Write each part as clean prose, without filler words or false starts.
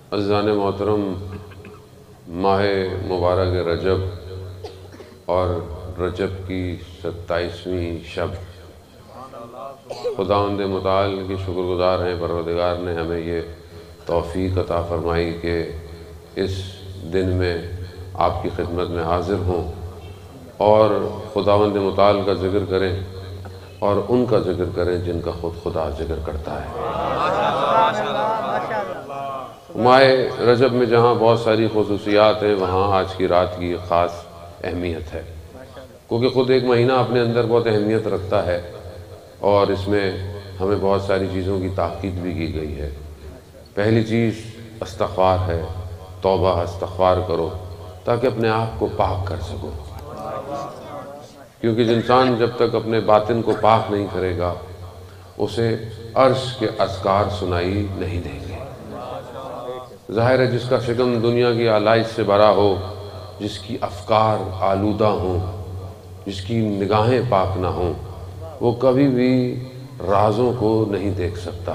عزیزان محترم، ماہ مبارک رجب اور رجب کی 27ویں شب، خداوند متعال کے شکر گزار ہیں۔ پروردگار نے ہمیں یہ توفیق عطا فرمائی کہ اس دن میں آپ کی خدمت میں حاضر ہوں اور خداوند متعال کا ذکر کریں اور ان کا ذکر کریں جن کا خود خدا ذکر کرتا ہے۔ ماہ رجب میں جہاں بہت ساری خصوصیات ہیں، وہاں آج کی رات کی خاص اہمیت ہے، کیونکہ خود ایک مہینہ اپنے اندر بہت اہمیت رکھتا ہے اور اس میں ہمیں بہت ساری چیزوں کی تاکید بھی کی گئی ہے۔ پہلی چیز استغفار ہے، توبہ استغفار کرو تاکہ اپنے آپ کو پاک کر سکو، کیونکہ انسان جب تک اپنے باطن کو پاک نہیں کرے گا اسے عرش کے اذکار سنائی نہیں دیں گے۔ ظاہر ہے جس کا شکم دنیا کی آلائش سے بھرا ہو، جس کی افکار آلودہ ہوں، جس کی نگاہیں پاک نہ ہوں، وہ کبھی بھی رازوں کو نہیں دیکھ سکتا۔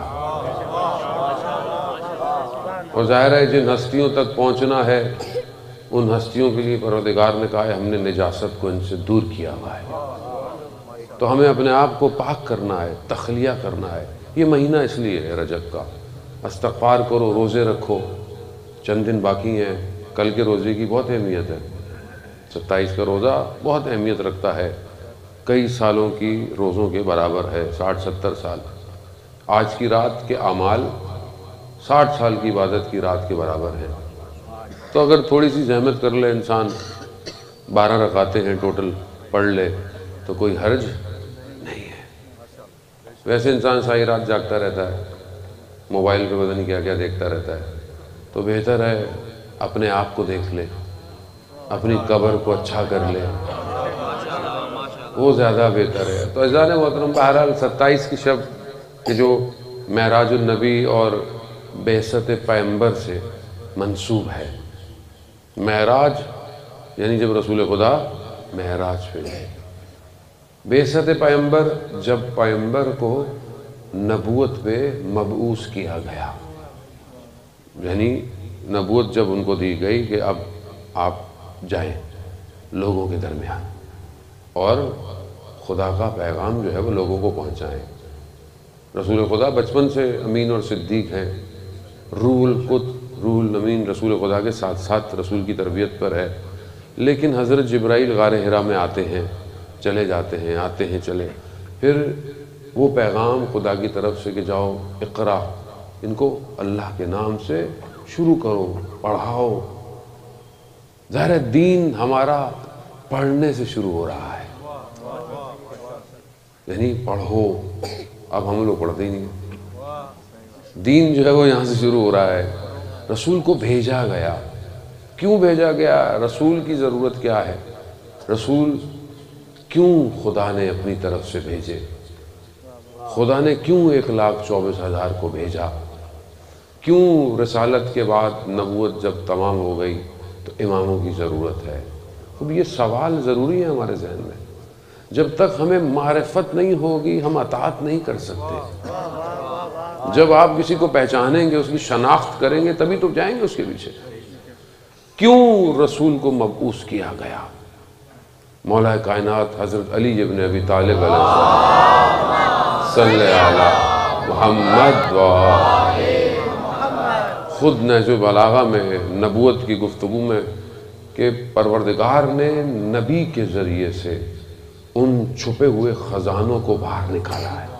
اور ظاہر ہے جن ہستیوں تک پہنچنا ہے ان ہستیوں کے لیے پروردگار نے کہا ہے ہم نے نجاست کو ان سے دور کیا ہوا ہے، تو ہمیں اپنے آپ کو پاک کرنا ہے، تخلیہ کرنا ہے۔ یہ مہینہ اس لیے ہے رجب کا۔ استغفار کرو، روزے رکھو، چند دن باقی ہیں، کل کے روزے کی بہت اہمیت ہے۔ 27 کا روزہ بہت اہمیت رکھتا ہے، کئی سالوں کی روزوں کے برابر ہے، 60-70 سال۔ آج کی رات کے اعمال 60 سال کی عبادت کی رات کے برابر ہیں۔ تو اگر تھوڑی سی زحمت کر لے انسان، 12 رکعتیں ہیں ٹوٹل، پڑھ لے تو کوئی حرج نہیں ہے۔ ویسے انسان ساری رات جاگتا رہتا ہے، موبائل پہ پتہ نہیں کیا کیا دیکھتا رہتا ہے، تو بہتر ہے اپنے آپ کو دیکھ لے، اپنی قبر کو اچھا کر لے، وہ زیادہ بہتر ہے۔ تو عزیزان محترم، بہرحال 27 کی شب کہ جو معراج النبی اور بعثت پیغمبر سے منسوب ہے۔ معراج یعنی جب رسول خدا معراج پہ گئے، بعثت پیغمبر جب پیغمبر کو نبوت پہ مبعوث کیا گیا، یعنی نبوت جب ان کو دی گئی کہ اب آپ جائیں لوگوں کے درمیان اور خدا کا پیغام جو ہے وہ لوگوں کو پہنچائیں۔ رسول خدا بچپن سے امین اور صدیق ہیں، روح القدس روح الامین رسول خدا کے ساتھ ساتھ رسول کی تربیت پر ہے، لیکن حضرت جبرائیل غار حرا میں آتے ہیں، چلے جاتے ہیں، آتے ہیں، چلے، پھر وہ پیغام خدا کی طرف سے کہ جاؤ اقرا، ان کو اللہ کے نام سے شروع کرو، پڑھاؤ۔ ظاہر ہے دین ہمارا پڑھنے سے شروع ہو رہا ہے، یعنی پڑھو۔ اب ہم لوگ پڑھتے ہی نہیں ہیں، دین جو ہے وہ یہاں سے شروع ہو رہا ہے۔ رسول کو بھیجا گیا، کیوں بھیجا گیا؟ رسول کی ضرورت کیا ہے؟ رسول کیوں خدا نے اپنی طرف سے بھیجے؟ خدا نے کیوں 1,24,000 کو بھیجا؟ کیوں رسالت کے بعد نبوت جب تمام ہو گئی تو اماموں کی ضرورت ہے؟ اب یہ سوال ضروری ہے ہمارے ذہن میں۔ جب تک ہمیں معرفت نہیں ہوگی ہم اطاعت نہیں کر سکتے۔ جب آپ کسی کو پہچانیں گے، اس کی شناخت کریں گے، تبھی تو جائیں گے اس کے پیچھے۔ کیوں رسول کو مبعوث کیا گیا؟ مولا کائنات حضرت علی ابن ابی طالب علیہ السلام صلی علی محمد و خود نہج البلاغہ میں نبوت کی گفتگو میں کہ پروردگار نے نبی کے ذریعے سے ان چھپے ہوئے خزانوں کو باہر نکالا ہے۔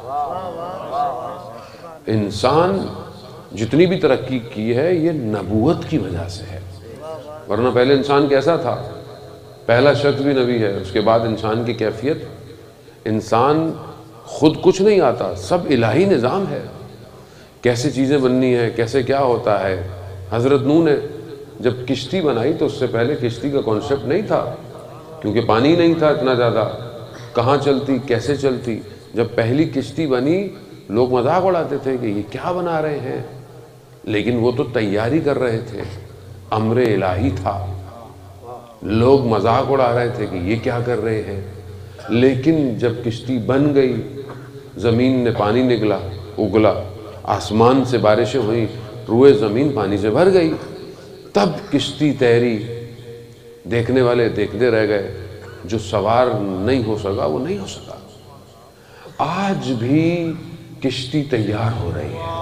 انسان جتنی بھی ترقی کی ہے یہ نبوت کی وجہ سے ہے، ورنہ پہلے انسان کیسا تھا؟ پہلا شخص بھی نبی ہے، اس کے بعد انسان کی کیفیت، انسان خود کچھ نہیں آتا، سب الہی نظام ہے، کیسے چیزیں بننی ہیں، کیسے کیا ہوتا ہے۔ حضرت نوح نے جب کشتی بنائی تو اس سے پہلے کشتی کا کانسیپٹ نہیں تھا، کیونکہ پانی نہیں تھا اتنا زیادہ، کہاں چلتی، کیسے چلتی۔ جب پہلی کشتی بنی لوگ مذاق اڑاتے تھے کہ یہ کیا بنا رہے ہیں، لیکن وہ تو تیاری کر رہے تھے، امر الہی تھا۔ لوگ مذاق اڑا رہے تھے کہ یہ کیا کر رہے ہیں، لیکن جب کشتی بن گئی، زمین نے پانی نکلا، اگلا، آسمان سے بارشیں ہوئیں، روئے زمین پانی سے بھر گئی، تب کشتی تیری، دیکھنے والے دیکھتے رہ گئے، جو سوار نہیں ہو سکا وہ نہیں ہو سکا۔ آج بھی کشتی تیار ہو رہی ہے،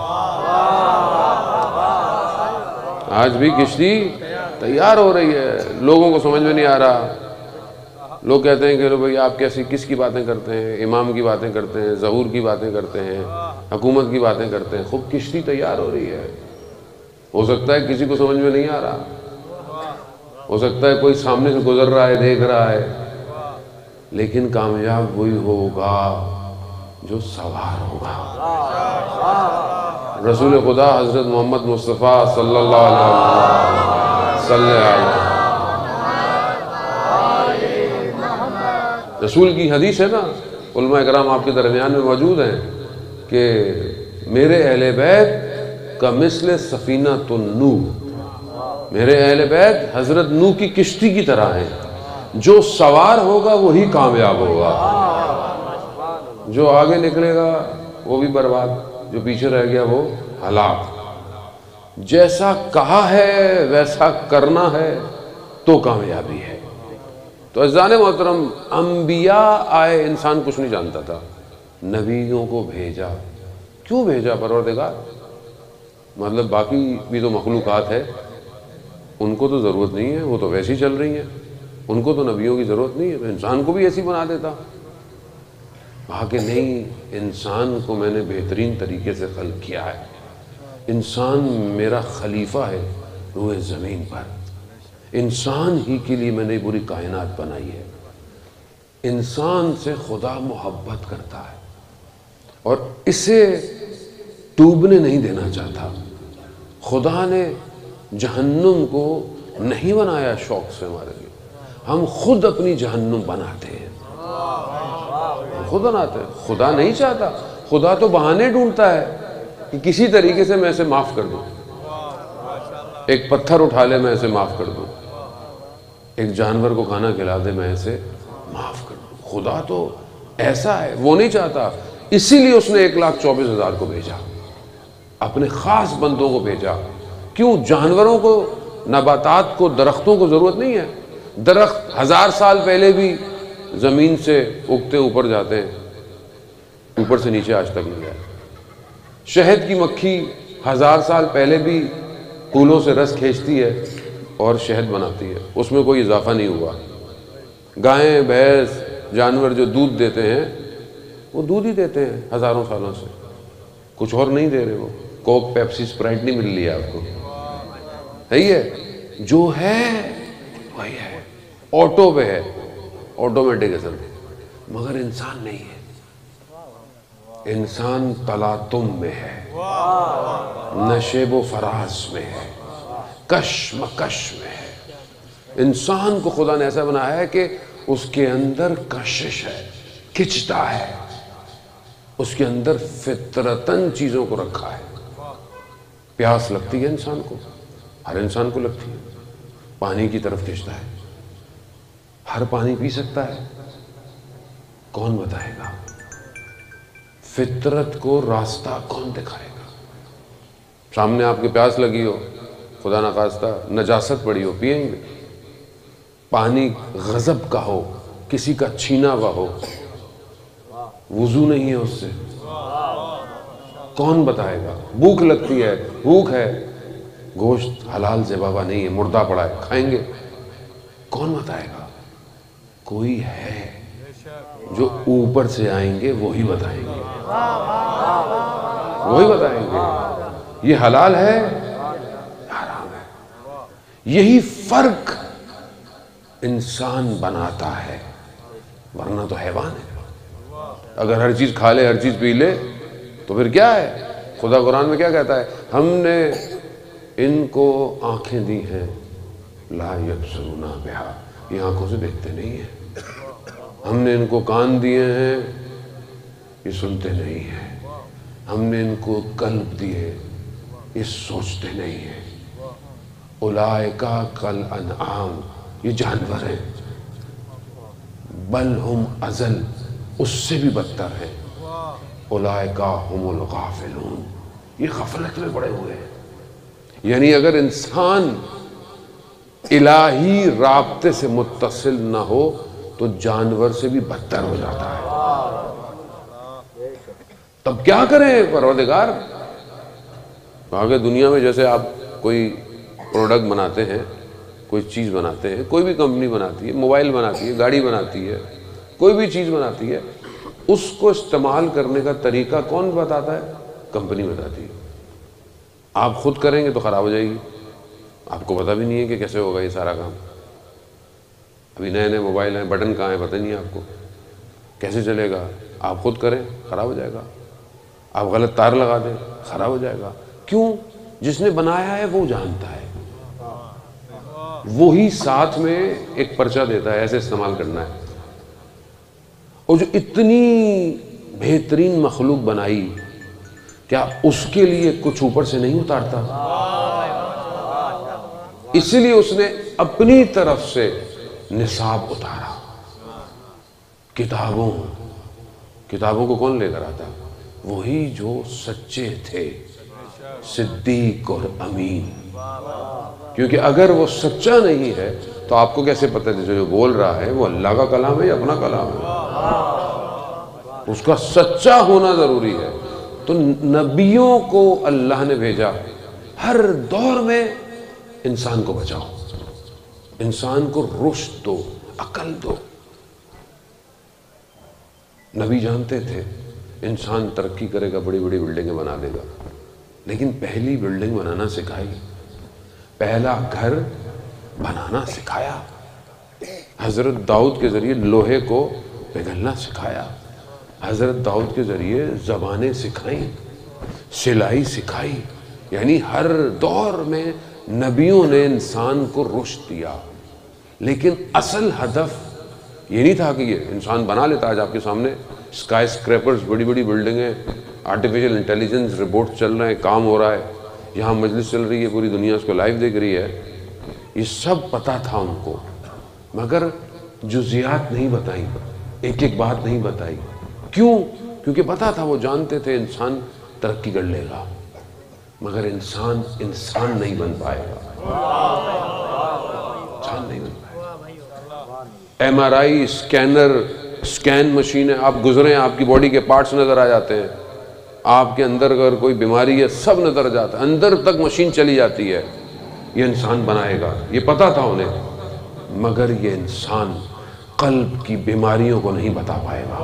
آج بھی کشتی تیار ہو رہی ہے۔ لوگوں کو سمجھ میں نہیں آ رہا، لوگ کہتے ہیں کہ بھئی آپ کس کی باتیں کرتے ہیں، امام کی باتیں کرتے ہیں، ظہور کی باتیں کرتے ہیں، حکومت کی باتیں کرتے ہیں۔ خوب کشتی تیار ہو رہی ہے، ہو سکتا ہے کسی کو سمجھ میں نہیں آ رہا، ہو سکتا ہے کوئی سامنے سے گزر رہا ہے، دیکھ رہا ہے، لیکن کامیاب وہی ہوگا جو سوار ہوگا۔ رسول خدا حضرت محمد مصطفیٰ صلی اللہ علیہ وسلم صلی اللہ رسول کی حدیث ہے نا، علماء اکرام آپ کے درمیان میں موجود ہیں کہ میرے اہل بیت کا مثل سفینۃ النوح، میرے اہل بیت حضرت نوح کی کشتی کی طرح ہیں، جو سوار ہوگا وہی کامیاب ہوگا، جو آگے نکلے گا وہ بھی برباد، جو پیچھے رہ گیا وہ ہلاک۔ جیسا کہا ہے ویسا کرنا ہے تو کامیابی ہے۔ تو عزیزان محترم، انبیاء آئے، انسان کچھ نہیں جانتا تھا، نبیوں کو بھیجا۔ کیوں بھیجا پروردگار؟ مطلب باقی بھی تو مخلوقات ہے، ان کو تو ضرورت نہیں ہے، وہ تو ویسی چل رہی ہیں، ان کو تو نبیوں کی ضرورت نہیں ہے، تو انسان کو بھی ایسی بنا دیتا۔ کہا کہ نہیں، انسان کو میں نے بہترین طریقے سے خلق کیا ہے، انسان میرا خلیفہ ہے روئے زمین پر، انسان ہی کے لیے میں نے پوری کائنات بنائی ہے۔ انسان سے خدا محبت کرتا ہے اور اسے ڈوبنے نہیں دینا چاہتا۔ خدا نے جہنم کو نہیں بنایا شوق سے ہمارے لیے، ہم خود اپنی جہنم بناتے ہیں، ہم خود بناتے ہیں۔ خدا نہیں چاہتا، خدا تو بہانے ڈھونڈتا ہے کہ کسی طریقے سے میں اسے معاف کر دوں، ایک پتھر اٹھا لے میں اسے معاف کر دوں، ایک جانور کو کھانا کھلا دے میں اسے معاف کر دوں۔ خدا تو ایسا ہے، وہ نہیں چاہتا، اسی لیے اس نے 1,24,000 کو بھیجا، اپنے خاص بندوں کو بھیجا۔ کیوں؟ جانوروں کو، نباتات کو، درختوں کو ضرورت نہیں ہے، درخت 1000 سال پہلے بھی زمین سے اگتے اوپر جاتے ہیں، اوپر سے نیچے آج تک نہیں آئے۔ شہد کی مکھی 1000 سال پہلے بھی پھولوں سے رس کھینچتی ہے اور شہد بناتی ہے، اس میں کوئی اضافہ نہیں ہوا۔ گائیں، بھینس، جانور جو دودھ دیتے ہیں وہ دودھ ہی دیتے ہیں ہزاروں سالوں سے، کچھ اور نہیں دے رہے، وہ کوک، پیپسی، اسپرائٹ نہیں مل رہی ہے آپ کو، صحیح ہے؟ جو ہے وہی ہے، آٹو پہ ہے، آٹومیٹک اصل، مگر انسان نہیں ہے۔ انسان تلاطم میں ہے، نشیب و فراز میں ہے، کشمکش میں ہے۔ انسان کو خدا نے ایسا بنایا ہے کہ اس کے اندر کشش ہے، کھچتا ہے، اس کے اندر فطرتاً چیزوں کو رکھا ہے۔ پیاس لگتی ہے انسان کو، ہر انسان کو لگتی ہے، پانی کی طرف کھنچتا ہے۔ ہر پانی پی سکتا ہے؟ کون بتائے گا؟ فطرت کو راستہ کون دکھائے گا؟ سامنے آپ کے پیاس لگی ہو، خدا نخواستہ نجاست پڑی ہو، پیئیں گے؟ پانی غضب کا ہو، کسی کا چھینا ہوا ہو، وضو نہیں ہے اس سے، کون بتائے گا؟ بھوک لگتی ہے، بھوک ہے، گوشت حلال سے بابا نہیں ہے، مردہ پڑا ہے، کھائیں گے؟ کون بتائے گا؟ کوئی ہے جو اوپر سے آئیں گے وہی بتائیں گے، وہی بتائیں گے یہ حلال ہے، حرام ہے۔ یہی فرق انسان بناتا ہے، ورنہ تو حیوان ہے۔ اگر ہر چیز کھا لے، ہر چیز پی لے تو پھر کیا ہے؟ خدا قرآن میں کیا کہتا ہے؟ ہم نے ان کو آنکھیں دی ہیں، لا یبصرون بہا، یہ آنکھوں سے دیکھتے نہیں ہیں۔ ہم نے ان کو کان دیے ہیں، یہ سنتے نہیں ہیں۔ ہم نے ان کو قلب دیے، یہ سوچتے نہیں ہیں۔ اولئک کالانعام، یہ جانور ہیں، بل ہم اضل، اس سے بھی بدتر ہیں۔ اولئک ہم الغافلون، یہ غفلت میں پڑے ہوئے ہیں، یعنی اگر انسان الہی رابطے سے متصل نہ ہو تو جانور سے بھی بدتر ہو جاتا ہے۔ تب کیا کریں پروردگار؟ آگے دنیا میں جیسے آپ کوئی پروڈکٹ بناتے ہیں، کوئی چیز بناتے ہیں، کوئی بھی کمپنی بناتی ہے، موبائل بناتی ہے، گاڑی بناتی ہے، کوئی بھی چیز بناتی ہے، اس کو استعمال کرنے کا طریقہ کون بتاتا ہے؟ کمپنی بتاتی ہے۔ آپ خود کریں گے تو خراب ہو جائے گی، آپ کو پتہ بھی نہیں ہے کہ کیسے ہوگا یہ سارا کام۔ ابھی نئے نئے موبائل ہیں، بٹن کہاں ہیں پتہ نہیں آپ کو، کیسے چلے گا؟ آپ خود کریں خراب ہو جائے گا، آپ غلط تار لگا دیں خراب ہو جائے گا۔ کیوں؟ جس نے بنایا ہے وہ جانتا ہے، وہی ساتھ میں ایک پرچہ دیتا ہے ایسے استعمال کرنا ہے۔ اور جو اتنی بہترین مخلوق بنائی، کیا اس کے لیے کچھ اوپر سے نہیں اتارتا؟ اسی لیے اس نے اپنی طرف سے نصاب اتارا۔ کتابوں کو کون لے کر آتا؟ وہی جو سچے تھے، صدیق اور امین۔ کیونکہ اگر وہ سچا نہیں ہے تو آپ کو کیسے پتہ ہے جو بول رہا ہے وہ اللہ کا کلام ہے یا اپنا کلام ہے؟ اس کا سچا ہونا ضروری ہے۔ تو نبیوں کو اللہ نے بھیجا، ہر دور میں انسان کو بچاؤ، انسان کو رشد دو، عقل دو۔ نبی جانتے تھے انسان ترقی کرے گا، بڑی بڑی بلڈنگیں بنا دے گا، لیکن پہلی بلڈنگ بنانا سکھائی، پہلا گھر بنانا سکھایا۔ حضرت داؤد کے ذریعے لوہے کو پگھلنا سکھایا، حضرت داؤد کے ذریعے زبانیں سکھائیں، سلائی سکھائی۔ یعنی ہر دور میں نبیوں نے انسان کو رشد دیا، لیکن اصل ہدف یہ نہیں تھا کہ یہ انسان بنا لیتا۔ آج آپ کے سامنے اسکائی اسکریپرز، بڑی بڑی بلڈنگیں، آرٹیفیشل انٹیلیجنس، روبوٹ چل رہے ہیں، کام ہو رہا ہے، یہاں مجلس چل رہی ہے، پوری دنیا اس کو لائیو دیکھ رہی ہے۔ یہ سب پتہ تھا ان کو، مگر جزیات نہیں بتائیں، ایک ایک بات نہیں بتائی۔ کیوں؟ کیونکہ پتہ تھا، وہ جانتے تھے انسان ترقی کر لے گا، مگر انسان نہیں بن پائے گا، انسان نہیں بن پائے گا۔ M R I scanner, scan مشینیں، آپ گزریں آپ کی باڈی کے پارٹس نظر آ جاتے ہیں، آپ کے اندر اگر کوئی بیماری ہے سب نظر آ جاتا ہے، اندر تک مشین چلی جاتی ہے۔ یہ انسان بنائے گا، یہ پتہ تھا انہیں، مگر یہ انسان قلب کی بیماریوں کو نہیں بتا پائے گا۔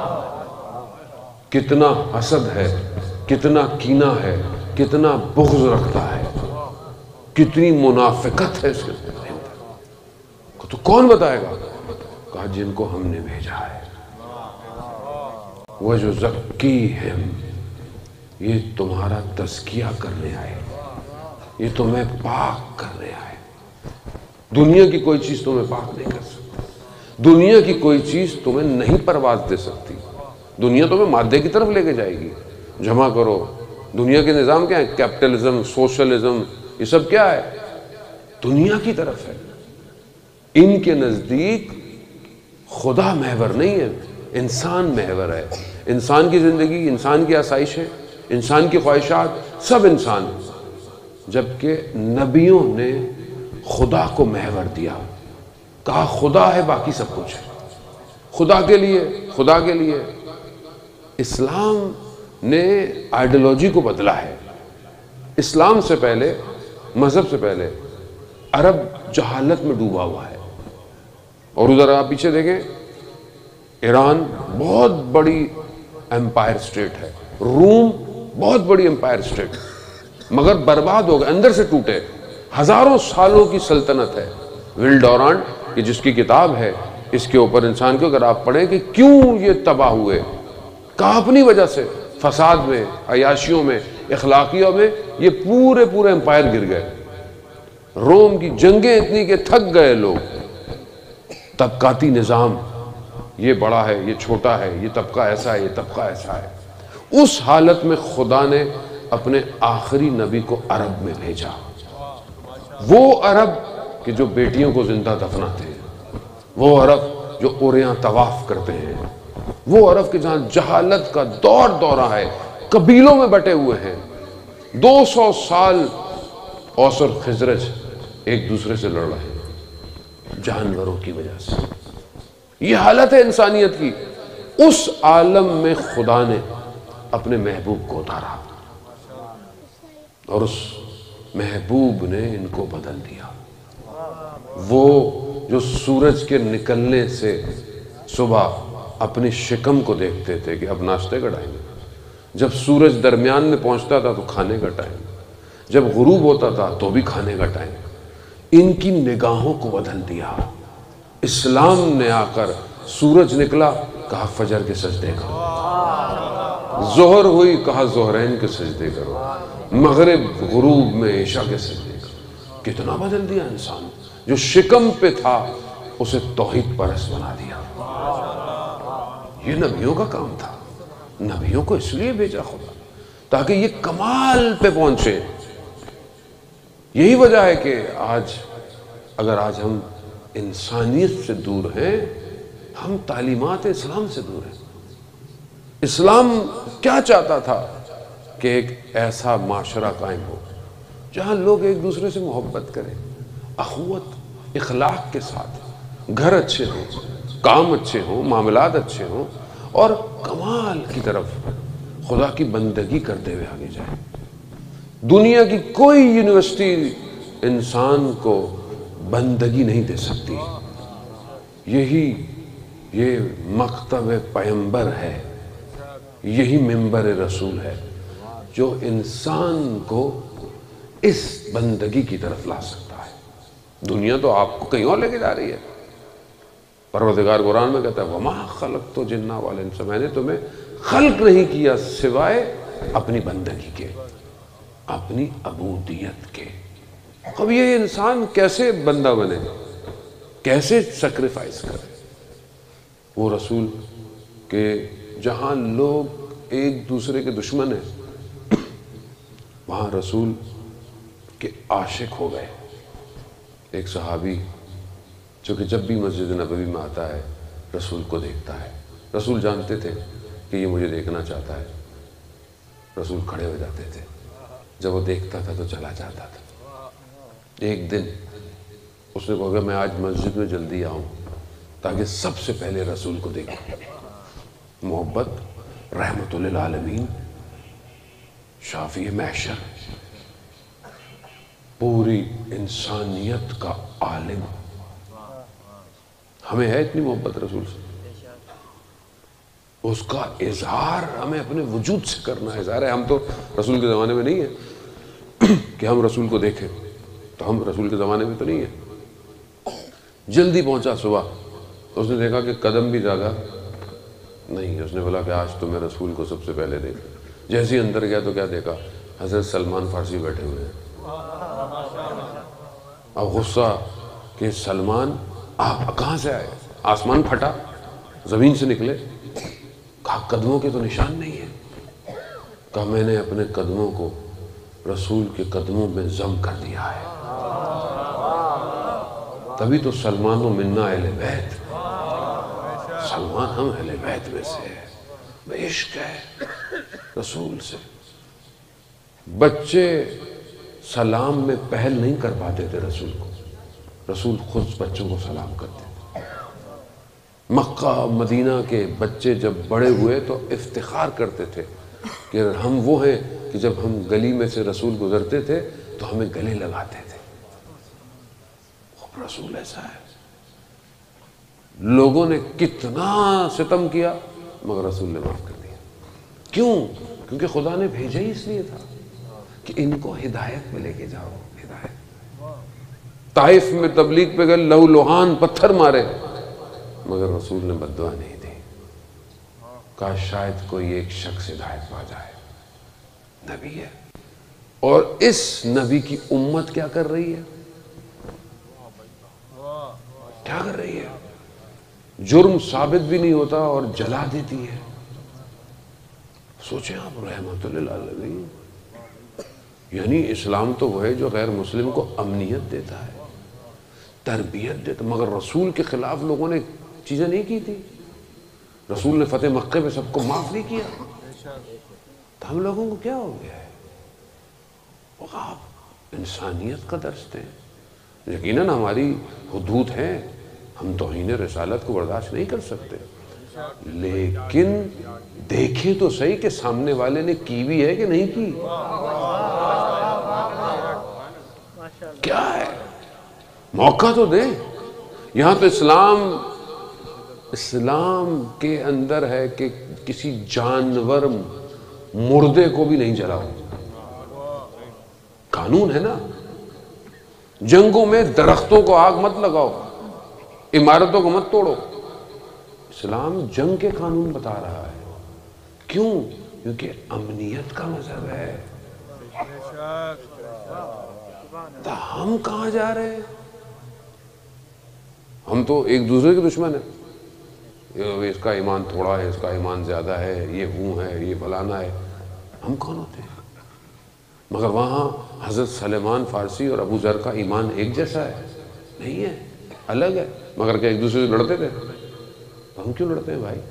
کتنا حسد ہے، کتنا کینہ ہے، کتنا بغض رکھتا ہے، کتنی منافقت ہے اس کے اندر، تو کون بتائے گا؟ کہا جن کو ہم نے بھیجا ہے۔ وَيُزَكِّيهِمْ، یہ تمہارا تزکیہ کرنے آئے، یہ تمہیں پاک کرنے آئے۔ دنیا کی کوئی چیز تمہیں پاک نہیں کر سکتی، دنیا کی کوئی چیز تمہیں نہیں پرواز دے سکتی۔ دنیا تمہیں مادے کی طرف لے کے جائے گی، جمع کرو۔ دنیا کے نظام کیا ہے؟ کیپٹلزم، سوشلزم، یہ سب کیا ہے؟ دنیا کی طرف ہے۔ ان کے نزدیک خدا محور نہیں ہے، انسان محور ہے۔ انسان کی زندگی، انسان کی آسائشیں، انسان کی خواہشات، سب انسان، جبکہ نبیوں نے خدا کو محور دیا، کہا خدا ہے باقی سب کچھ ہے، خدا کے لیے، خدا کے لیے۔ اسلام نے آئیڈیالوجی کو بدلا ہے۔ اسلام سے پہلے، مذہب سے پہلے عرب جہالت میں ڈوبا ہوا ہے۔ اور ادھر آپ پیچھے دیکھیں، ایران بہت بڑی امپائر سٹیٹ ہے، روم بہت بڑی امپائر سٹیٹ، مگر برباد ہو گئے، اندر سے ٹوٹے۔ ہزاروں سالوں کی سلطنت ہے۔ ول ڈورانٹ، یہ جس کی کتاب ہے، اس کے اوپر انسان کو اگر آپ پڑھیں کہ کیوں یہ تباہ ہوئے، کہا اپنی وجہ سے، فساد میں، عیاشیوں میں، اخلاقیوں میں، یہ پورے امپائر گر گئے۔ روم کی جنگیں اتنی کہ تھک گئے لوگ، طبقاتی نظام، یہ بڑا ہے، یہ چھوٹا ہے، یہ طبقہ ایسا ہے، یہ طبقہ ایسا ہے۔ اس حالت میں خدا نے اپنے آخری نبی کو عرب میں بھیجا، وہ عرب کہ جو بیٹیوں کو زندہ دفناتے ہیں، وہ عرب جو عریاں طواف کرتے ہیں، وہ عرب کے جہاں جہالت کا دورہ ہے، قبیلوں میں بٹے ہوئے ہیں، 200 سال اوس اور خزرج ایک دوسرے سے لڑ رہے ہیں جانوروں کی وجہ سے. یہ حالت ہے انسانیت کی. اس عالم میں خدا نے اپنے محبوب کو اتارا اور اس محبوب نے ان کو بدل دیا. وہ جو سورج کے نکلنے سے صبح اپنی شکم کو دیکھتے تھے کہ اب ناشتے کا ٹائم ہے، جب سورج درمیان میں پہنچتا تھا تو کھانے کا ٹائم، جب غروب ہوتا تھا تو بھی کھانے کا ٹائم، ان کی نگاہوں کو بدل دیا. اسلام نے آ کر سورج نکلا کہا فجر کے سجدے کرو، ظہر ہوئی کہا ظہرین کے سجدے کرو، مغرب غروب میں عشاء کے سجدے کرو. کتنا بدل دیا انسان. جو شکم پہ تھا اسے توحید پرست بنا دیا. یہ نبیوں کا کام تھا. نبیوں کو اس لیے بھیجا خدا تاکہ یہ کمال پہ پہنچے. یہی وجہ ہے کہ اگر آج ہم انسانیت سے دور ہیں، ہم تعلیمات اسلام سے دور ہیں. اسلام کیا چاہتا تھا کہ ایک ایسا معاشرہ قائم ہو جہاں لوگ ایک دوسرے سے محبت کریں، اخوت اخلاق کے ساتھ، گھر اچھے ہوں، کام اچھے ہوں، معاملات اچھے ہوں اور کمال کی طرف خدا کی بندگی کرتے ہوئے آگے جائیں. دنیا کی کوئی یونیورسٹی انسان کو بندگی نہیں دے سکتی. یہ مکتب پیغمبر ہے، یہی منبر رسول ہے جو انسان کو اس بندگی کی طرف لا سکتا ہے. دنیا تو آپ کو کہیں اور لے کے جا رہی ہے. پروردگار قرآن میں کہتا ہے وَمَا خَلَقْتُ الْجِنَّ وَالْإِنسَ، میں نے تمہیں خلق نہیں کیا سوائے اپنی بندگی کے، اپنی عبودیت کے. اب یہ انسان کیسے بندہ بنے، کیسے سیکریفائس کرے. وہ رسول کہ جہاں لوگ ایک دوسرے کے دشمن ہیں وہاں رسول کے عاشق ہو گئے. ایک صحابی جو کہ جب بھی مسجد نبوی میں آتا ہے رسول کو دیکھتا ہے. رسول جانتے تھے کہ یہ مجھے دیکھنا چاہتا ہے. رسول کھڑے ہو جاتے تھے، جب وہ دیکھتا تھا تو چلا جاتا تھا. ایک دن اس نے کہا میں آج مسجد میں جلدی آؤں تاکہ سب سے پہلے رسول کو دیکھوں. محبت، رحمت للعالمین، شافی محشر، پوری انسانیت کا عالم. ہمیں ہے اتنی محبت رسول سے، اس کا اظہار ہمیں اپنے وجود سے کرنا ہے. اظہار ہے. ہم تو رسول کے زمانے میں نہیں ہیں کہ ہم رسول کو دیکھیں، تو ہم رسول کے زمانے میں تو نہیں ہیں. جلدی پہنچا صبح، اس نے دیکھا کہ قدم بھی جاگا نہیں. اس نے بولا کہ آج تو میں رسول کو سب سے پہلے دیکھا. جیسے ہی اندر گیا تو کیا دیکھا، حضرت سلمان فارسی بیٹھے ہوئے ہیں. اب غصہ کہ سلمان آپ کہاں سے آئے؟ آسمان پھٹا، زمین سے نکلے. کہا قدموں کے تو نشان نہیں ہے. کہا میں نے اپنے قدموں کو رسول کے قدموں میں ضم کر دیا ہے. تبھی تو سلمان و منا اہل بیت، سلمان ہم اہل بیت میں سے ہے. بے عشق ہے رسول سے. بچے سلام میں پہل نہیں کر پاتے تھے رسول کو، رسول خود بچوں کو سلام کرتے تھے. مکہ مدینہ کے بچے جب بڑے ہوئے تو افتخار کرتے تھے کہ ہم وہ ہیں کہ جب ہم گلی میں سے رسول گزرتے تھے تو ہمیں گلے لگاتے تھے. رسول ایسا ہے. لوگوں نے کتنا ستم کیا مگر رسول نے معاف کر دیا. کیوں؟ کیونکہ خدا نے بھیجا ہی اس لیے تھا کہ ان کو ہدایت میں لے کے جاؤ. ہدایت. طائف میں تبلیغ پہ گئے، لہو لوہان پتھر مارے مگر رسول نے بد دعا نہیں دی. کہا شاید کوئی ایک شخص ہدایت پا جائے. نبی ہے اور اس نبی کی امت کیا کر رہی ہے؟ کیا کر رہی ہے؟ جرم ثابت بھی نہیں ہوتا اور جلا دیتی ہے. سوچیں آپ، رحمت للعالمین. یعنی اسلام تو وہ ہے جو غیر مسلم کو امنیت دیتا ہے، تربیت دیتا. مگر رسول کے خلاف لوگوں نے چیزیں نہیں کی تھی. رسول نے فتح مکہ میں سب کو معاف نہیں کیا. تو ہم لوگوں کو کیا ہو گیا ہے؟ آپ انسانیت کا درس دیں. یقیناً ہماری حدود ہیں، ہم توہین رسالت کو برداشت نہیں کر سکتے، لیکن دیکھیں تو صحیح کہ سامنے والے نے کی بھی ہے کہ نہیں کی. کیا ہے؟ موقع تو دیں. یہاں تو اسلام کے اندر ہے کہ کسی جانور مردے کو بھی نہیں جلاؤ. قانون ہے نا. جنگوں میں درختوں کو آگ مت لگاؤ، عمارتوں کو مت توڑو. اسلام جنگ کے قانون بتا رہا ہے. کیوں؟ کیونکہ امنیت کا مذہب ہے. تو ہم کہاں جا رہے ہیں؟ ہم تو ایک دوسرے کے دشمن ہیں. اس کا ایمان تھوڑا ہے، اس کا ایمان زیادہ ہے، یہ وہ ہے، یہ فلانا ہے. ہم کون ہوتے ہیں؟ مگر وہاں حضرت سلیمان فارسی اور ابو ذر کا ایمان ایک جیسا ہے؟ نہیں ہے، الگ ہے. مگر کہ ایک دوسرے سے لڑتے تھے. تو ہم کیوں لڑتے ہیں بھائی؟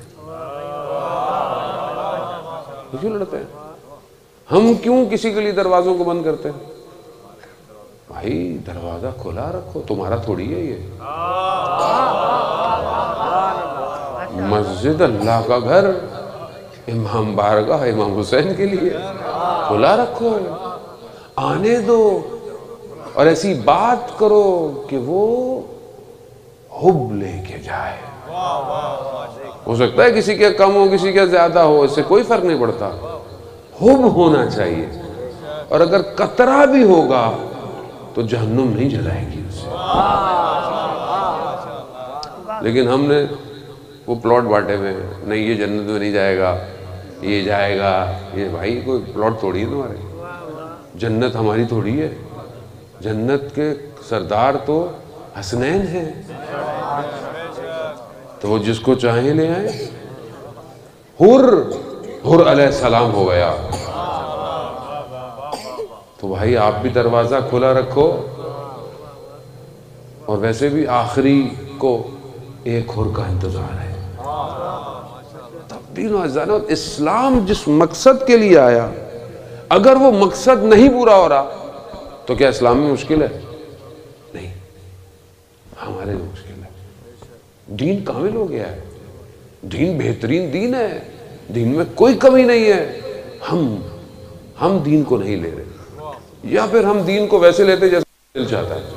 ہم کیوں لڑتے ہیں؟ ہم کیوں کسی کے لیے دروازوں کو بند کرتے ہیں؟ بھائی دروازہ کھلا رکھو، تمہارا تھوڑی ہے یہ. مسجد اللہ کا گھر، امام بارگاہ امام حسین کے لیے کھلا رکھو. آنے دو اور ایسی بات کرو کہ وہ حب لے کے جائے. ہو سکتا ہے کسی کے کم ہو، کسی کے زیادہ ہو، اس سے کوئی فرق نہیں پڑتا. حب ہونا چاہیے. اور اگر قطرہ بھی ہوگا تو جہنم نہیں جلائے گی اسے. لیکن ہم نے وہ پلاٹ بانٹے ہوئے ہیں، نہیں یہ جنت میں نہیں جائے گا، یہ جائے گا. یہ بھائی کوئی پلاٹ تھوڑی ہے تمہارے. جنت ہماری تھوڑی ہے. جنت کے سردار تو حسنین ہیں، تو وہ جس کو چاہیں لے آئیں. حر علیہ السلام ہو گیا. تو بھائی آپ بھی دروازہ کھلا رکھو. اور ویسے بھی آخری کو ایک حر کا انتظار ہے. تب بھی اسلام جس مقصد کے لیے آیا، اگر وہ مقصد نہیں پورا ہو رہا تو کیا اسلام میں مشکل ہے؟ نہیں، ہمارے لیے مشکل ہے. دین کامل ہو گیا ہے. دین بہترین دین ہے. دین میں کوئی کمی نہیں ہے. ہم دین کو نہیں لے رہے، یا پھر ہم دین کو ویسے لیتے جیسے دل چاہتا ہے.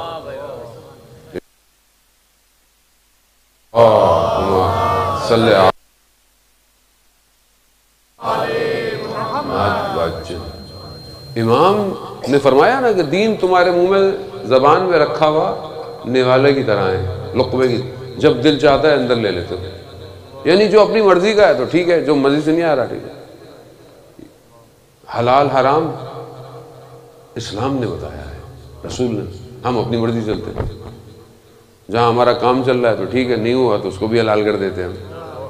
امام نے فرمایا نا کہ دین تمہارے منہ میں زبان میں رکھا ہوا نوالے کی طرح ہے، لقمے کی. جب دل چاہتا ہے اندر لے لیتے ہو. یعنی جو اپنی مرضی کا ہے تو ٹھیک ہے، جو مرضی سے نہیں آ رہا ٹھیک ہے. حلال حرام اسلام نے بتایا ہے، رسول نے. ہم اپنی مرضی چلتے ہیں. جہاں ہمارا کام چل رہا ہے تو ٹھیک ہے، نہیں ہوا تو اس کو بھی حلال کر دیتے ہیں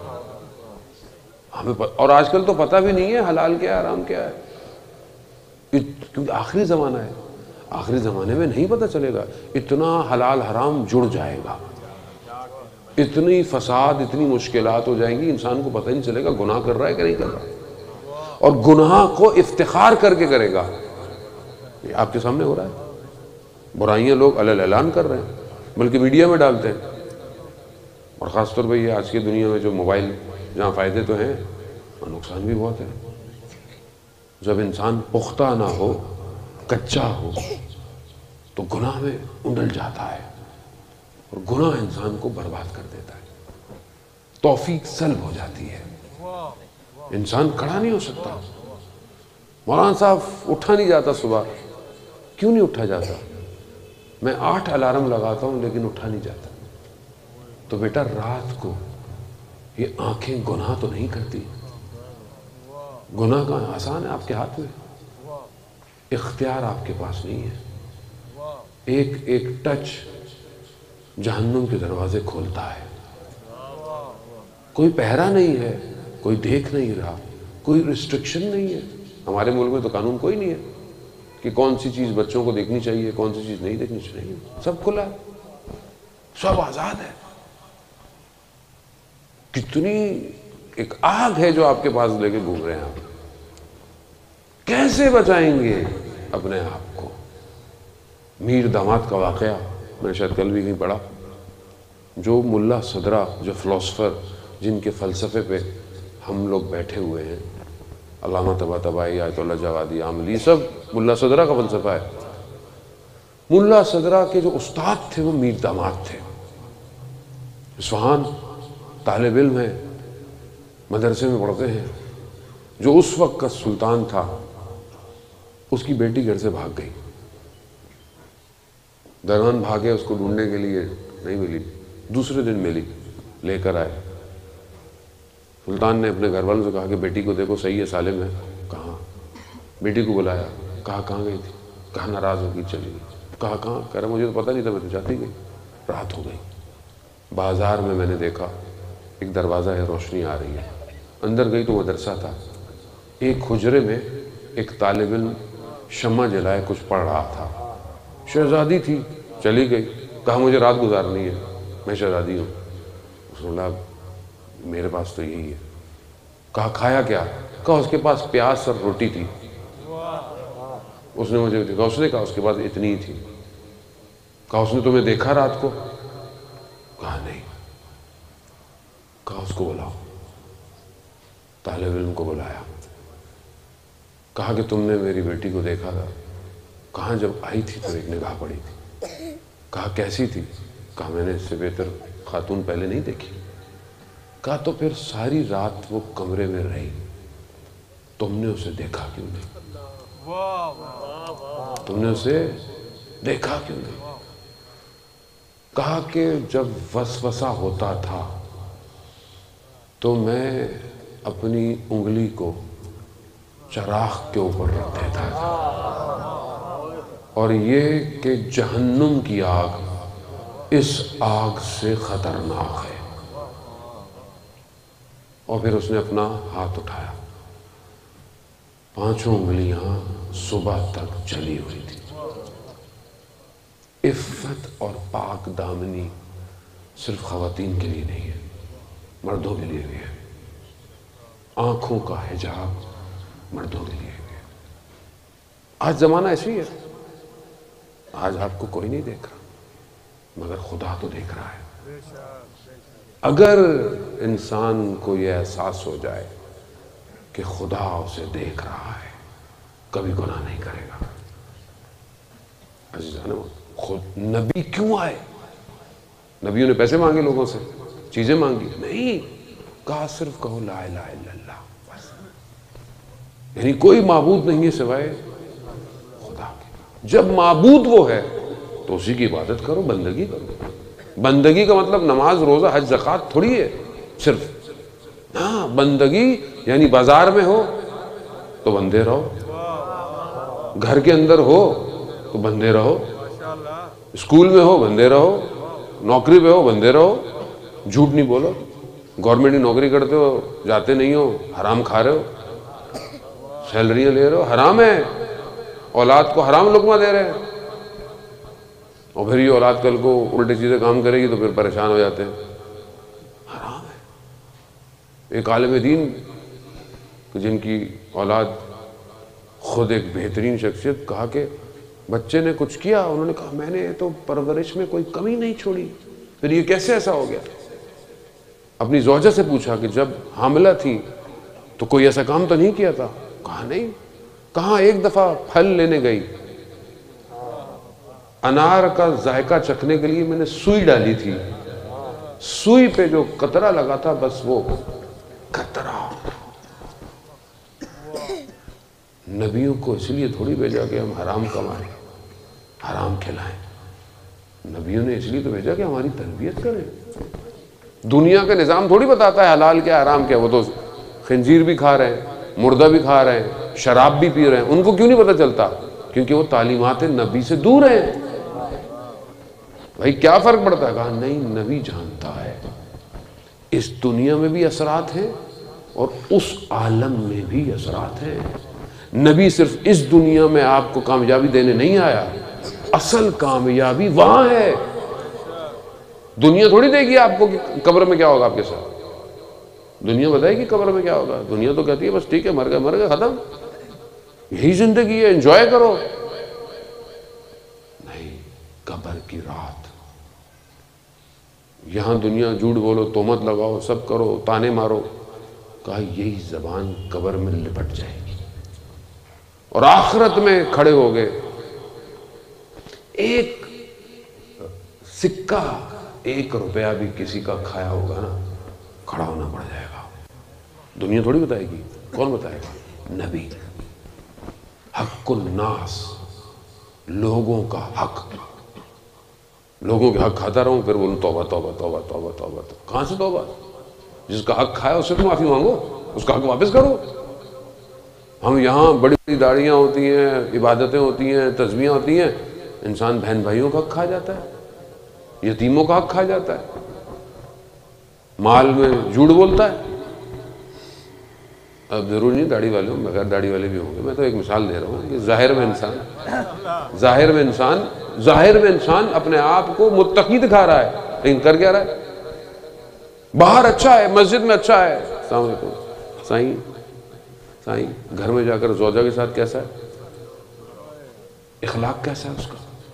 ہمیں. اور آج کل تو پتہ بھی نہیں ہے حلال کیا ہے حرام کیا ہے، کیونکہ آخری زمانہ ہے. آخری زمانے میں نہیں پتہ چلے گا. اتنا حلال حرام جڑ جائے گا، اتنی فساد، اتنی مشکلات ہو جائیں گی، انسان کو پتہ نہیں چلے گا گناہ کر رہا ہے کہ نہیں کر رہا. اور گناہ کو افتخار کر کے کرے گا. یہ آپ کے سامنے ہو رہا ہے. برائیاں لوگ علیہ اعلان کر رہے ہیں، بلکہ میڈیا میں ڈالتے ہیں. اور خاص طور پہ یہ آج کی دنیا میں جو موبائل، جہاں فائدے تو ہیں اور نقصان بھی بہت ہے. جب انسان پختہ نہ ہو، کچا ہو، تو گناہ میں انڈل جاتا ہے، اور گناہ انسان کو برباد کر دیتا ہے. توفیق سلب ہو جاتی ہے. انسان کھڑا نہیں ہو سکتا. مولانا صاحب اٹھا نہیں جاتا صبح. کیوں نہیں اٹھا جاتا؟ میں 8 الارم لگاتا ہوں لیکن اٹھا نہیں جاتا. تو بیٹا رات کو یہ آنکھیں گناہ تو نہیں کرتی. گناہ کا آسان ہے آپ کے ہاتھ میں. اختیار آپ کے پاس نہیں ہے. ایک ایک ٹچ جہنم کے دروازے کھولتا ہے. کوئی پہرا نہیں ہے، کوئی دیکھ نہیں رہا، کوئی ریسٹرکشن نہیں ہے. ہمارے ملک میں تو قانون کوئی نہیں ہے کہ کون سی چیز بچوں کو دیکھنی چاہیے، کون سی چیز نہیں دیکھنی چاہیے. سب کھلا ہے، سب آزاد ہے. کتنی ایک آگ ہے جو آپ کے پاس لے کے گھوم رہے ہیں. آپ کیسے بچائیں گے اپنے آپ کو؟ میر داماد کا واقعہ میں شاید کل بھی کہیں پڑھا، جو ملا صدرہ، جو فلاسفر جن کے فلسفے پہ ہم لوگ بیٹھے ہوئے ہیں، علامہ طباطبائی، آیت اللہ جوادی، عاملی، سب ملا صدرہ کا فلسفہ ہے۔ ملا صدرہ کے جو استاد تھے وہ میر داماد تھے، اصفہان طالب علم ہیں، مدرسے میں پڑھتے ہیں۔ جو اس وقت کا سلطان تھا، اس کی بیٹی گھر سے بھاگ گئی، دران بھاگے، اس کو ڈھونڈنے کے لیے نہیں ملی، دوسرے دن ملی، لے کر آئے۔ سلطان نے اپنے گھر والوں سے کہا کہ بیٹی کو دیکھو صحیح ہے، سالم ہے۔ کہاں؟ بیٹی کو بلایا، کہا کہاں گئی تھی؟ کہا ناراض ہو گئی چلی گئی۔ کہا کہاں؟ کہہ رہا مجھے تو پتہ نہیں تھا، میں تو جاتی گئی، رات ہو گئی۔ بازار میں نے دیکھا ایک دروازہ ہے، روشنی آ رہی ہے، اندر گئی تو مدرسہ تھا، ایک حجرے میں ایک طالب علم شمع جلائے کچھ پڑھ رہا تھا، شہزادی تھی، چلی گئی۔ کہا مجھے رات گزارنی ہے، میں شہزادی ہوں۔ اس نے بولا میرے پاس تو یہی ہے۔ کہا کھایا کیا؟ کہا اس کے پاس پیاز اور روٹی تھی۔ اس نے مجھے دیکھا، اس نے کہا اس کے پاس اتنی ہی تھی۔ کہا اس نے تمہیں دیکھا رات کو؟ کہا نہیں۔ کہا اس کو بلاؤ۔ طالب علم کو بلایا، کہا کہ تم نے میری بیٹی کو دیکھا تھا؟ کہاں جب آئی تھی تو ایک نگاہ پڑی تھی۔ کہا کیسی تھی؟ کہا میں نے اس سے بہتر خاتون پہلے نہیں دیکھی۔ کہا تو پھر ساری رات وہ کمرے میں رہی، تم نے اسے دیکھا کیوں نہیں؟ تم نے اسے دیکھا کیوں نہیں؟ کہا کہ جب وسوسہ ہوتا تھا تو میں اپنی انگلی کو چراغ کے اوپر رکھ دیتا تھا، اور یہ کہ جہنم کی آگ اس آگ سے خطرناک ہے۔ اور پھر اس نے اپنا ہاتھ اٹھایا، پانچوں انگلیاں صبح تک جلی ہوئی تھی۔ عفت اور پاک دامنی صرف خواتین کے لیے نہیں ہے، مردوں کے لیے بھی ہے۔ آنکھوں کا حجاب مردوں کے لیے بھی ہے۔ آج زمانہ ایسی ہے، آج آپ کو کوئی نہیں دیکھ رہا مگر خدا تو دیکھ رہا ہے۔ اگر انسان کو یہ احساس ہو جائے کہ خدا اسے دیکھ رہا ہے، کبھی گناہ نہیں کرے گا۔ عزیزان، خود نبی کیوں آئے؟ نبیوں نے پیسے مانگے لوگوں سے، چیزیں مانگی؟ نہیں، کہا صرف کہو لا الہ الا اللہ بس۔ یعنی کوئی معبود نہیں ہے سوائے خدا کے۔ جب معبود وہ ہے تو اسی کی عبادت کرو، بندگی کرو۔ بندگی کا مطلب نماز، روزہ، حج، زکوٰۃ تھوڑی ہے صرف۔ ہاں، بندگی یعنی بازار میں ہو تو بندے رہو، گھر کے اندر ہو تو بندے رہو، اسکول میں ہو بندے رہو، نوکری پہ ہو بندے رہو، جھوٹ نہیں بولو۔ گورنمنٹ کی نوکری کرتے ہو، جاتے نہیں ہو، حرام کھا رہے ہو، سیلریاں لے رہے ہو، حرام ہے، اولاد کو حرام لقمہ دے رہے ہیں، اور پھر یہ اولاد کل کو الٹی چیزیں کام کرے گی تو پھر پریشان ہو جاتے ہیں، حرام ہے۔ ایک عالم دین جن کی اولاد خود ایک بہترین شخصیت، کہا کہ بچے نے کچھ کیا، انہوں نے کہا میں نے تو پرورش میں کوئی کمی نہیں چھوڑی، پھر یہ کیسے ایسا ہو گیا؟ اپنی زوجہ سے پوچھا کہ جب حاملہ تھی تو کوئی ایسا کام تو نہیں کیا تھا؟ کہا نہیں۔ کہاں ایک دفعہ پھل لینے گئی، انار کا ذائقہ چکھنے کے لیے میں نے سوئی ڈالی تھی، سوئی پہ جو قطرہ لگا تھا بس وہ قطرہ۔ نبیوں کو اس لیے تھوڑی بھیجا کہ ہم حرام کمائیں، حرام کھلائیں، نبیوں نے اس لیے تو بھیجا کہ ہماری تربیت کریں۔ دنیا کا نظام تھوڑی بتاتا ہے حلال کیا حرام کیا، وہ تو خنزیر بھی کھا رہے ہیں، مردہ بھی کھا رہے ہیں، شراب بھی پی رہے ہیں، ان کو کیوں نہیں پتہ چلتا؟ کیونکہ وہ تعلیمات نبی سے دور ہیں۔ بھائی کیا فرق پڑتا ہے؟ کہا نہیں، نبی جانتا ہے اس دنیا میں بھی اثرات ہیں اور اس عالم میں بھی اثرات ہیں۔ نبی صرف اس دنیا میں آپ کو کامیابی دینے نہیں آیا، اصل کامیابی وہاں ہے۔ دنیا تھوڑی دے گی آپ کو کہ قبر میں کیا ہوگا آپ کے ساتھ، دنیا بتائے گی قبر میں کیا ہوگا؟ دنیا تو کہتی ہے بس ٹھیک ہے، مر گئے ختم، یہی زندگی ہے، انجوائے کرو۔ نہیں، قبر کی رات. یہاں دنیا جھوٹ بولو، تہمت لگاؤ، سب کرو، تانے مارو. کہا یہی زبان قبر میں لپٹ جائے گی. اور آخرت میں کھڑے ہو گئے. ایک سکہ 1 روپیہ بھی کسی کا کھایا ہوگا نا، کھڑا ہونا پڑ جائے گا. دنیا تھوڑی بتائے گی. کون بتائے گا؟ نبی. حق الناس، لوگوں کا حق. لوگوں کے حق کھاتا رہوں پھر بولوں توبہ توبہ توبہ توبہ توبہ. کہاں سے توبہ؟ جس کا حق کھایا اس سے تو معافی مانگو، اس کا حق واپس کرو. ہم یہاں بڑی بڑی داڑیاں ہوتی ہیں، عبادتیں ہوتی ہیں، تسبیحیں ہوتی ہیں، انسان بہن بھائیوں کا حق کھا جاتا ہے، یتیموں کا حق کھا جاتا ہے، مال میں جھوٹ بولتا ہے. اب ضرور نہیں داڑھی والے ہوں، بغیر داڑھی والے بھی ہوں گے. میں تو ایک مثال دے رہا ہوں کہ ظاہر میں انسان اپنے آپ کو متقی دکھا رہا ہے، لیکن کر کیا رہا ہے؟ باہر اچھا ہے، مسجد میں اچھا ہے. السلام علیکم سائیں، گھر میں جا کر زوجہ کے ساتھ کیسا ہے؟ اخلاق کیسا ہے اس کا؟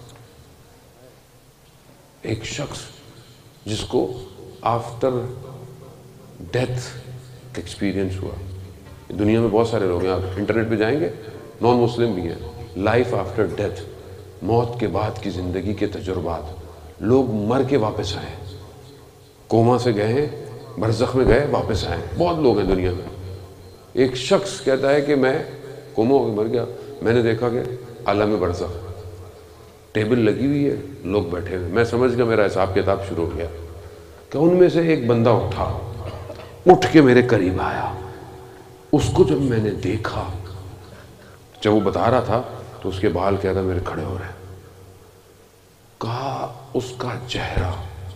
ایک شخص جس کو آفٹر ڈیتھ ایکسپیرینس ہوا. دنیا میں بہت سارے لوگ ہیں، آپ انٹرنیٹ پہ جائیں گے، نان مسلم بھی ہیں. لائف آفٹر ڈیتھ، موت کے بعد کی زندگی کے تجربات. لوگ مر کے واپس آئے، کوما سے گئے ہیں، برزخ میں گئے، واپس آئے. بہت لوگ ہیں دنیا میں. ایک شخص کہتا ہے کہ میں کوما ہو کے مر گیا، میں نے دیکھا کہ عالم برزخ ٹیبل لگی ہوئی ہے، لوگ بیٹھے ہوئے. میں سمجھ گیا میرا حساب کتاب شروع ہو گیا. کہ ان میں سے ایک بندہ اٹھ کے میرے قریب آیا. اس کو جب میں نے دیکھا، جب وہ بتا رہا تھا تو اس کے بال کہہ رہا میرے کھڑے ہو رہے ہیں. کہا اس کا چہرہ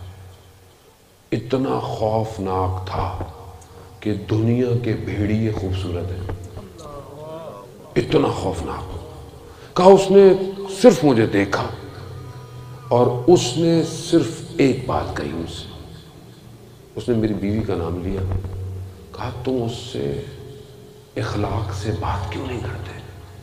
اتنا خوفناک تھا کہ دنیا کے بھیڑیے خوبصورت ہیں، اتنا خوفناک. کہا اس نے صرف مجھے دیکھا اور اس نے صرف ایک بات کہی مجھ سے. اس نے میری بیوی کا نام لیا. کہا تم اس سے اخلاق سے بات کیوں نہیں کرتے؟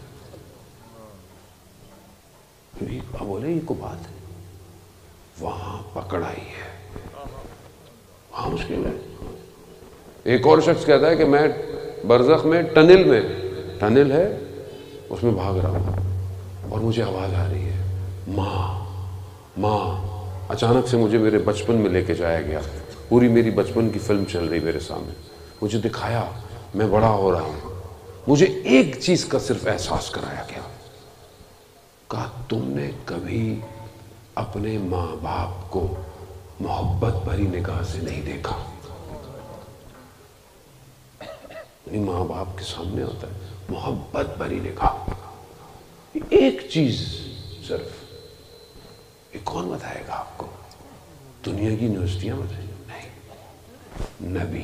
بولے یہ کو بات ہے، وہاں پکڑ آئی ہے، وہاں مشکل ہے. ایک اور شخص کہتا ہے کہ میں برزخ میں ٹنل ہے، اس میں بھاگ رہا ہوں اور مجھے آواز آ رہی ہے ماں. اچانک سے مجھے میرے بچپن میں لے کے جایا گیا. پوری میری بچپن کی فلم چل رہی میرے سامنے. مجھے دکھایا میں بڑا ہو رہا ہوں. مجھے ایک چیز کا صرف احساس کرایا گیا. کہا تم نے کبھی اپنے ماں باپ کو محبت بھری نگاہ سے نہیں دیکھا. یعنی ماں باپ کے سامنے ہوتا ہے محبت بھری نگاہ. ایک چیز صرف، یہ کون بتائے گا آپ کو؟ دنیا کی یونیورسٹیاں بتائیں گے؟ نہیں. نبی.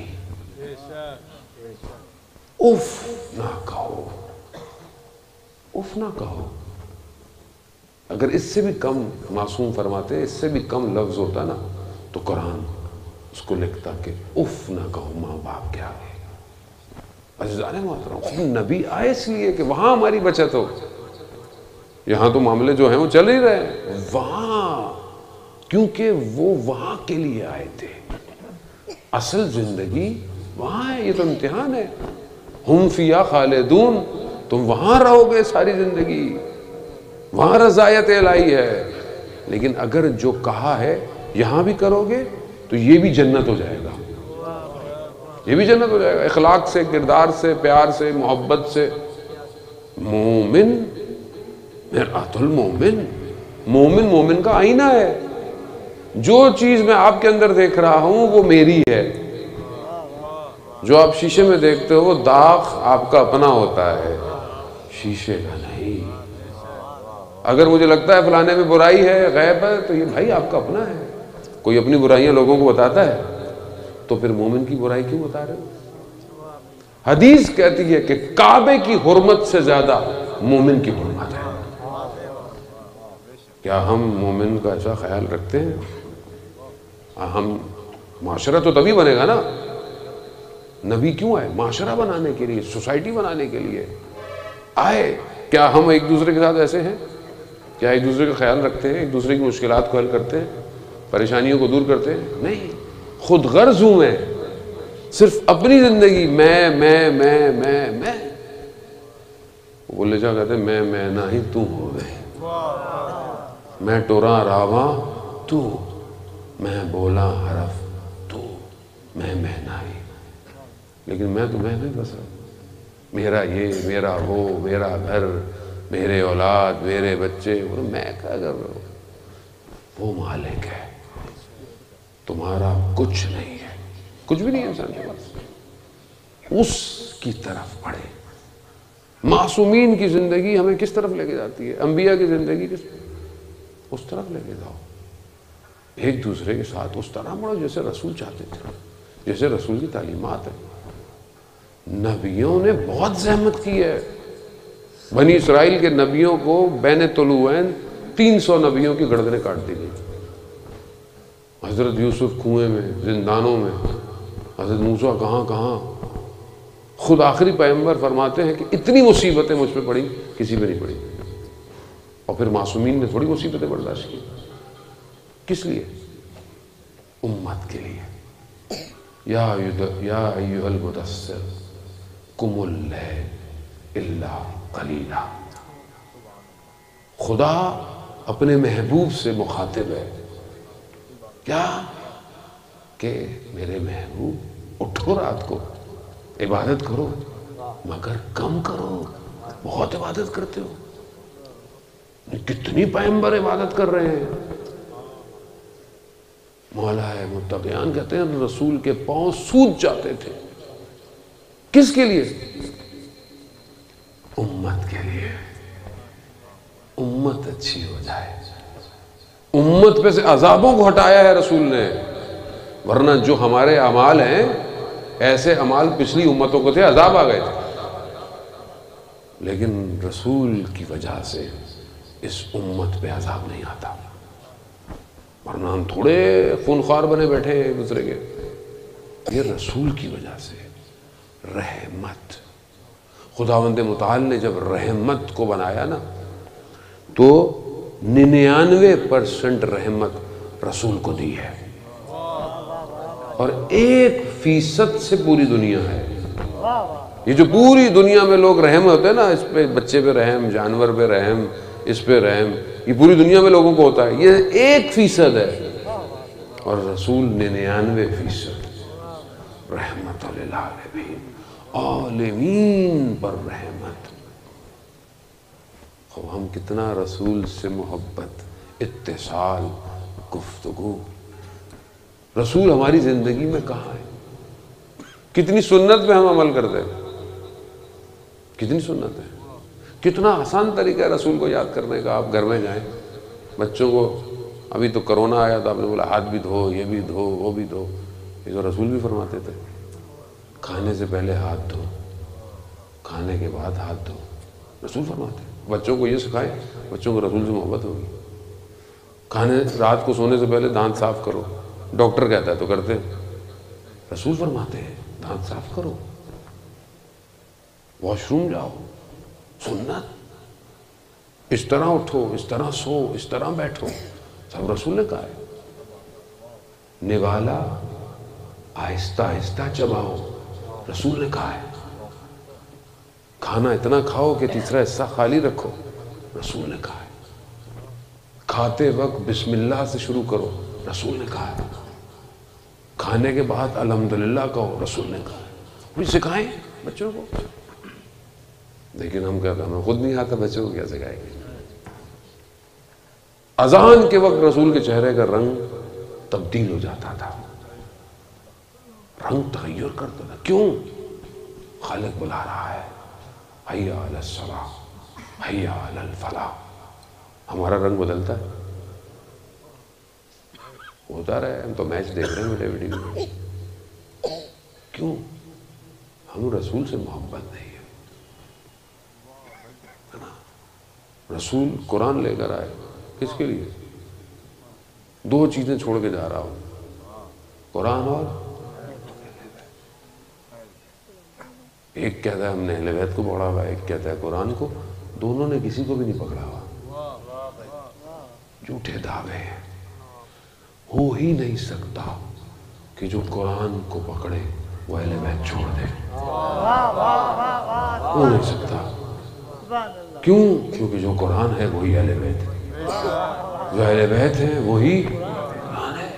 اف نہ کہو، اف نہ کہو. اگر اس سے بھی کم معصوم فرماتے، اس سے بھی کم لفظ ہوتا نا تو قرآن اس کو لکھتا کہ اف نہ کہو ماں باپ کے آگے. عزیزان محترم، نبی آئے اس لیے کہ وہاں ہماری بچت ہو. یہاں تو معاملے جو ہیں وہ چل ہی رہے ہیں، وہاں کیونکہ وہ وہاں کے لیے آئے تھے. اصل زندگی وہاں ہے، یہ تو امتحان ہے. ہم فیہا خالدون، تم وہاں رہو گے ساری زندگی، وہاں رضایت الہی ہے. لیکن اگر جو کہا ہے یہاں بھی کرو گے تو یہ بھی جنت ہو جائے گا، یہ بھی جنت ہو جائے گا. اخلاق سے، کردار سے، پیار سے، محبت سے. مومن مرآت المومن، مومن کا آئینہ ہے. جو چیز میں آپ کے اندر دیکھ رہا ہوں وہ میری ہے. جو آپ شیشے میں دیکھتے ہو وہ داغ آپ کا اپنا ہوتا ہے، شیشے کا نہیں. اگر مجھے لگتا ہے فلانے میں برائی ہے، غیب ہے، تو یہ بھائی آپ کا اپنا ہے. کوئی اپنی برائیاں لوگوں کو بتاتا ہے تو پھر مومن کی برائی کیوں بتا رہے ہو؟ حدیث کہتی ہے کہ کعبے کی حرمت سے زیادہ مومن کی حرمت ہے. کیا ہم مومن کا ایسا خیال رکھتے ہیں؟ ہم معاشرہ تو تبھی بنے گا نا. نبی کیوں آئے؟ معاشرہ بنانے کے لیے، سوسائٹی بنانے کے لیے آئے. کیا ہم ایک دوسرے کے ساتھ ایسے ہیں کیا ایک دوسرے کا خیال رکھتے ہیں؟ ایک دوسرے کی مشکلات کو حل کرتے ہیں؟ پریشانیوں کو دور کرتے ہیں؟ نہیں، خود غرض ہوں میں، صرف اپنی زندگی میں بولے جا کہتے ہیں میں نہ ہی تو ہو گئے، میں ٹوراں راواں تو، میں بولا حرف تو، میں نہ ہی، لیکن میں تو میں نہیں بس رہا، میرا یہ، میرا وہ، میرا گھر، میرے اولاد، میرے بچے، میں کیا کر رہا ہوں؟ وہ مالک ہے، تمہارا کچھ نہیں ہے، کچھ بھی نہیں ہے انسان کے پاس، اس کی طرف بڑھے۔ معصومین کی زندگی ہمیں کس طرف لے کے جاتی ہے؟ انبیاء کی زندگی اس طرف لے کے جاؤ، ایک دوسرے کے ساتھ اس طرح بڑھو جیسے رسول چاہتے تھے، جیسے رسول کی تعلیمات ہیں۔ نبیوں نے بہت زحمت کی ہے، بنی اسرائیل کے نبیوں کو بین طلوعین 300 نبیوں کی گردنیں کاٹ دی گئی، حضرت یوسف کنویں میں، زندانوں میں، حضرت موسیٰ کہاں، خود آخری پیغمبر فرماتے ہیں کہ اتنی مصیبتیں مجھ پہ پڑی، کسی پہ نہیں پڑی، اور پھر معصومین نے تھوڑی مصیبتیں برداشت کی، کس لیے؟ امت کے لیے۔ یا ایھا المدثر قم اللیل الا قلیلا۔ خدا اپنے محبوب سے مخاطب ہے، کیا کہ میرے محبوب اٹھو، رات کو عبادت کرو، مگر کم کرو، بہت عبادت کرتے ہو، کتنی پیغمبر عبادت کر رہے ہیں۔ مولا متقیان کہتے ہیں رسول کے پاؤں سوج جاتے تھے، کس کے لیے؟ امت کے لیے، امت اچھی ہو جائے، امت پہ سے عذابوں کو ہٹایا ہے رسول نے، ورنہ جو ہمارے اعمال ہیں ایسے اعمال پچھلی امتوں کو تھے، عذاب آ گئے تھے، لیکن رسول کی وجہ سے اس امت پہ عذاب نہیں آتا، ورنہ ہم تھوڑے خونخوار بنے بیٹھے ہیں ایک دوسرے کے، یہ رسول کی وجہ سے رحمت۔ خداوند متعال نے جب رحمت کو بنایا نا تو 99% رحمت رسول کو دی ہے، اور 1% سے پوری دنیا ہے۔ یہ جو پوری دنیا میں لوگ رحم ہوتے ہیں نا، اس پہ بچے پہ رحم، جانور پہ رحم، اس پہ رحم، یہ پوری دنیا میں لوگوں کو ہوتا ہے، یہ 1% ہے، اور رسول 99% رحمت للعالمین، عالمین پر رحمت۔ خوب ہم کتنا رسول سے محبت، اتصال، گفتگو، رسول ہماری زندگی میں کہاں ہے؟ کتنی سنت پہ ہم عمل کرتے ہیں، کتنی سنت ہے، کتنا آسان طریقہ ہے رسول کو یاد کرنے کا۔ آپ گھر میں جائیں، بچوں کو، ابھی تو کرونا آیا تو آپ نے بولا ہاتھ بھی دھو، یہ بھی دھو، وہ بھی دھو، یہ تو رسول بھی فرماتے تھے، کھانے سے پہلے ہاتھ دھو، کھانے کے بعد ہاتھ دھو، رسول فرماتے ہیں۔ بچوں کو یہ سکھائیں، بچوں کو رسول سے محبت ہوگی۔ کھانے، رات کو سونے سے پہلے دانت صاف کرو، ڈاکٹر کہتا ہے تو کرتے ہیں، رسول فرماتے ہیں دانت صاف کرو، واش روم جاؤ، سنت، اس طرح اٹھو، اس طرح سو، اس طرح بیٹھو، سب رسول نے کہا ہے۔ نوالا آہستہ آہستہ چباؤ، رسول نے کہا ہے۔ کھانا اتنا کھاؤ کہ تیسرا حصہ خالی رکھو، رسول نے کہا ہے۔ کھاتے وقت بسم اللہ سے شروع کرو، رسول نے کہا ہے۔ کھانے کے بعد الحمدللہ کہو، رسول نے کہا ہے۔ وہ سکھائیں بچوں کو، لیکن ہم کہتے ہیں ہمیں خود نہیں آتا، بچوں کو کیا سکھائیں گے؟ اذان کے وقت رسول کے چہرے کا رنگ تبدیل ہو جاتا تھا، رنگ تغیر کرتا تھا، کیوں؟ خالق بلا رہا ہے، حی علی الصلاۃ، حی علی الفلاح۔ ہمارا رنگ بدلتا ہے، ہوتا رہے، ہم تو میچ دیکھ رہے ہیں میرے ویڈیو میں، کیوں؟ ہم رسول سے محبت نہیں ہے نا۔ رسول قرآن لے کر آئے، کس کے لیے؟ 2 چیزیں چھوڑ کے جا رہا ہوں، قرآن اور ایک کہتا ہے ہم نے اہل بیت کو پکڑا ہوا ہے، ایک کہتا ہے قرآن کو، دونوں نے کسی کو بھی نہیں پکڑا ہوا۔ جھوٹے دعوے ہیں. ہو ہی نہیں سکتا کہ جو قرآن کو پکڑے وہ اہل بیت چھوڑ دے. ہو نہیں سکتا. کیوں؟ کیونکہ جو قرآن ہے وہی اہل بیت ہے، جو اہل بیت ہے وہی قرآن ہے.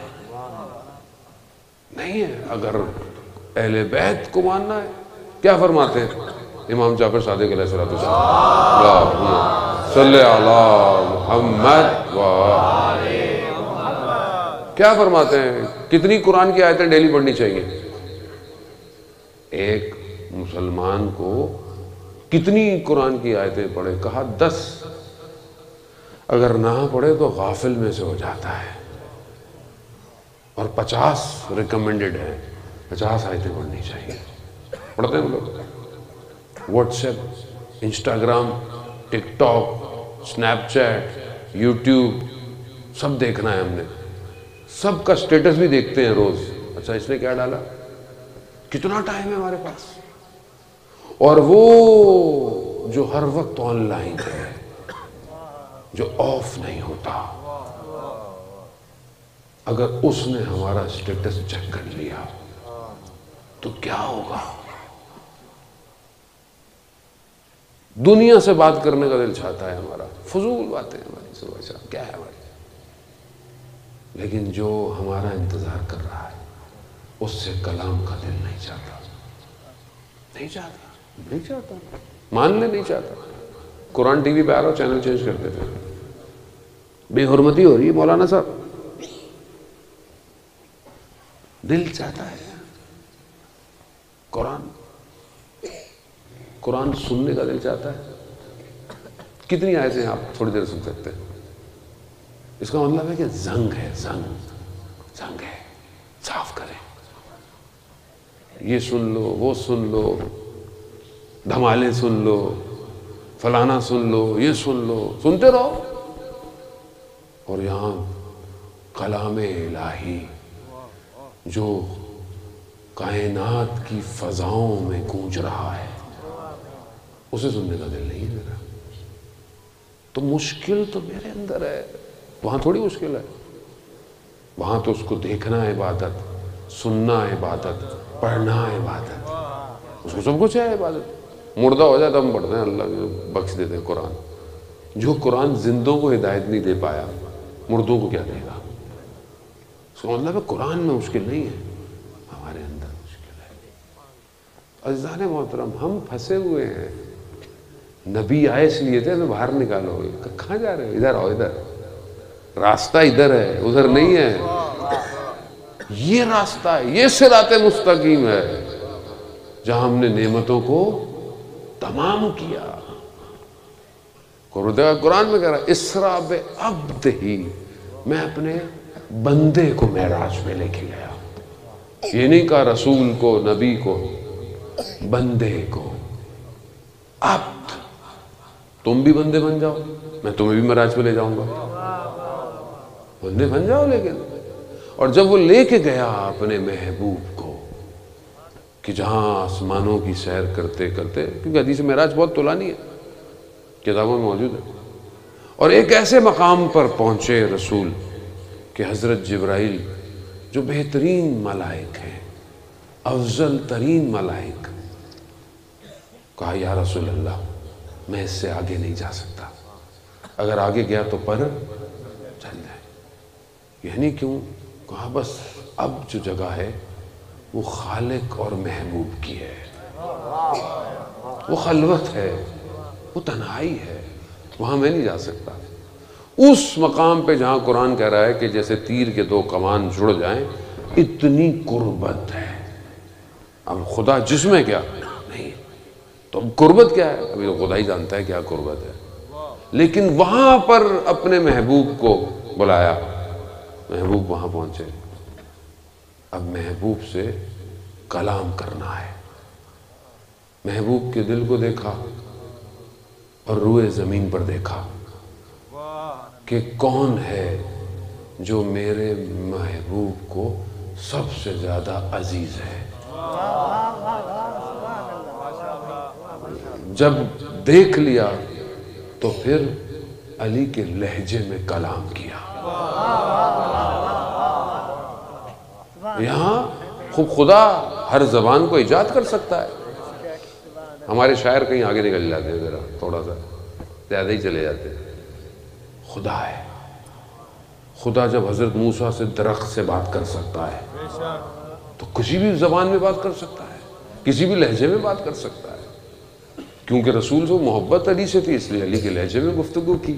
نہیں ہے. اگر اہل بیت کو ماننا ہے، کیا فرماتے ہیں امام جعفر صادق علیہ السلام؟ اللہم صلی علی محمد کیا فرماتے ہیں؟ کتنی قرآن کی آیتیں ڈیلی پڑھنی چاہیے؟ ایک مسلمان کو کتنی قرآن کی آیتیں پڑھے؟ کہا 10. اگر نہ پڑھے تو غافل میں سے ہو جاتا ہے. اور 50 ریکمنڈڈ ہیں، 50 آیتیں پڑھنی چاہیے. پڑھتے ہیں لوگ؟ WhatsApp, Instagram, TikTok, Snapchat, YouTube سب دیکھنا ہے ہم نے. سب کا سٹیٹس بھی دیکھتے ہیں روز. اچھا اس نے کیا ڈالا؟ کتنا ٹائم ہے ہمارے پاس. اور وہ جو ہر وقت آن لائن ہے، جو آف نہیں ہوتا، اگر اس نے ہمارا سٹیٹس چیک کر لیا تو کیا ہوگا؟ دنیا سے بات کرنے کا دل چاہتا ہے ہمارا، فضول باتیں ہماری صبح شام کیا ہے ہماری. لیکن جو ہمارا انتظار کر رہا ہے اس سے کلام کا دل نہیں چاہتا. نہیں چاہتا، نہیں چاہتا، ماننے نہیں چاہتا. قرآن ٹی وی پہ آ رہا ہو چینل چینج کر دیتے ہیں. بے حرمتی ہو رہی ہے مولانا صاحب، دل چاہتا ہے قرآن سننے کا دل چاہتا ہے. کتنی آیتیں آپ تھوڑی دیر سن سکتے ہیں؟ اس کا مطلب ہے کہ زنگ ہے، زنگ ہے. صاف کریں. یہ سن لو، وہ سن لو، دھمالے سن لو، فلانا سن لو، یہ سن لو، سنتے رہو. اور یہاں کلام الہی جو کائنات کی فضاؤں میں گونج رہا ہے اسے سننے کا دل نہیں ہے میرا. تو مشکل تو میرے اندر ہے، وہاں تھوڑی مشکل ہے. وہاں تو اس کو دیکھنا ہے عبادت، سننا ہے عبادت، پڑھنا ہے عبادت، اس کو سب کچھ ہے عبادت. مردہ ہو جائے تو ہم پڑھتے ہیں، اللہ بخش دیتے ہیں قرآن. جو قرآن زندوں کو ہدایت نہیں دے پایا، مردوں کو کیا دے گا؟ اس کا مطلب ہے قرآن میں مشکل نہیں ہے، ہمارے اندر مشکل ہے. عزیزان محترم، ہم پھنسے ہوئے ہیں. نبی آئے اس لیے تھے ہمیں باہر نکالو. کہاں جا رہے ہو؟ ادھر آؤ، ادھر راستہ ادھر ہے، ادھر نہیں ہے. یہ راستہ ہے، یہ صراط مستقیم ہے جہاں ہم نے نعمتوں کو تمام کیا. قرآن میں کہہ رہا ہے اسرا بعبدہ، میں اپنے بندے کو معراج میں لے کے گیا. یہ نہیں کہا رسول کو، نبی کو، بندے کو. عبد، تم بھی بندے بن جاؤ، میں تمہیں بھی معراج پہ لے جاؤں گا. بندے بن جاؤ. لیکن اور جب وہ لے کے گیا اپنے محبوب کو، کہ جہاں آسمانوں کی سیر کرتے کرتے، کیونکہ حدیث معراج بہت طولانی ہے، کتابوں میں موجود ہے، اور ایک ایسے مقام پر پہنچے رسول کہ حضرت جبرائیل جو بہترین ملائک ہیں، افضل ترین ملائک، کہا یا رسول اللہ میں اس سے آگے نہیں جا سکتا، اگر آگے گیا تو پر چل جائے. یعنی کیوں؟ کہا بس اب جو جگہ ہے وہ خالق اور محبوب کی ہے، وہ خلوت ہے، وہ تنہائی ہے، وہاں میں نہیں جا سکتا. اس مقام پہ جہاں قرآن کہہ رہا ہے کہ جیسے تیر کے دو کمان جڑ جائیں، اتنی قربت ہے. اب خدا جس میں کیا نہیں، تو اب قربت کیا ہے؟ ابھی تو خدا ہی جانتا ہے کیا قربت ہے. لیکن وہاں پر اپنے محبوب کو بلایا، محبوب وہاں پہنچے. اب محبوب سے کلام کرنا ہے. محبوب کے دل کو دیکھا اور روئے زمین پر دیکھا کہ کون ہے جو میرے محبوب کو سب سے زیادہ عزیز ہے. جب دیکھ لیا تو پھر علی کے لہجے میں کلام کیا. یہاں خوب خدا ہر زبان کو ایجاد کر سکتا ہے. ہمارے شاعر کہیں آگے نکل جاتے ہیں، ذرا تھوڑا سا زیادہ ہی چلے جاتے ہیں. خدا ہے. خدا جب حضرت موسیٰ سے درخت سے بات کر سکتا ہے تو کسی بھی زبان میں بات کر سکتا ہے، کسی بھی لہجے میں بات کر سکتا ہے. کیونکہ رسول سے محبت علی سے تھی، اس لیے علی کے لہجے میں گفتگو کی.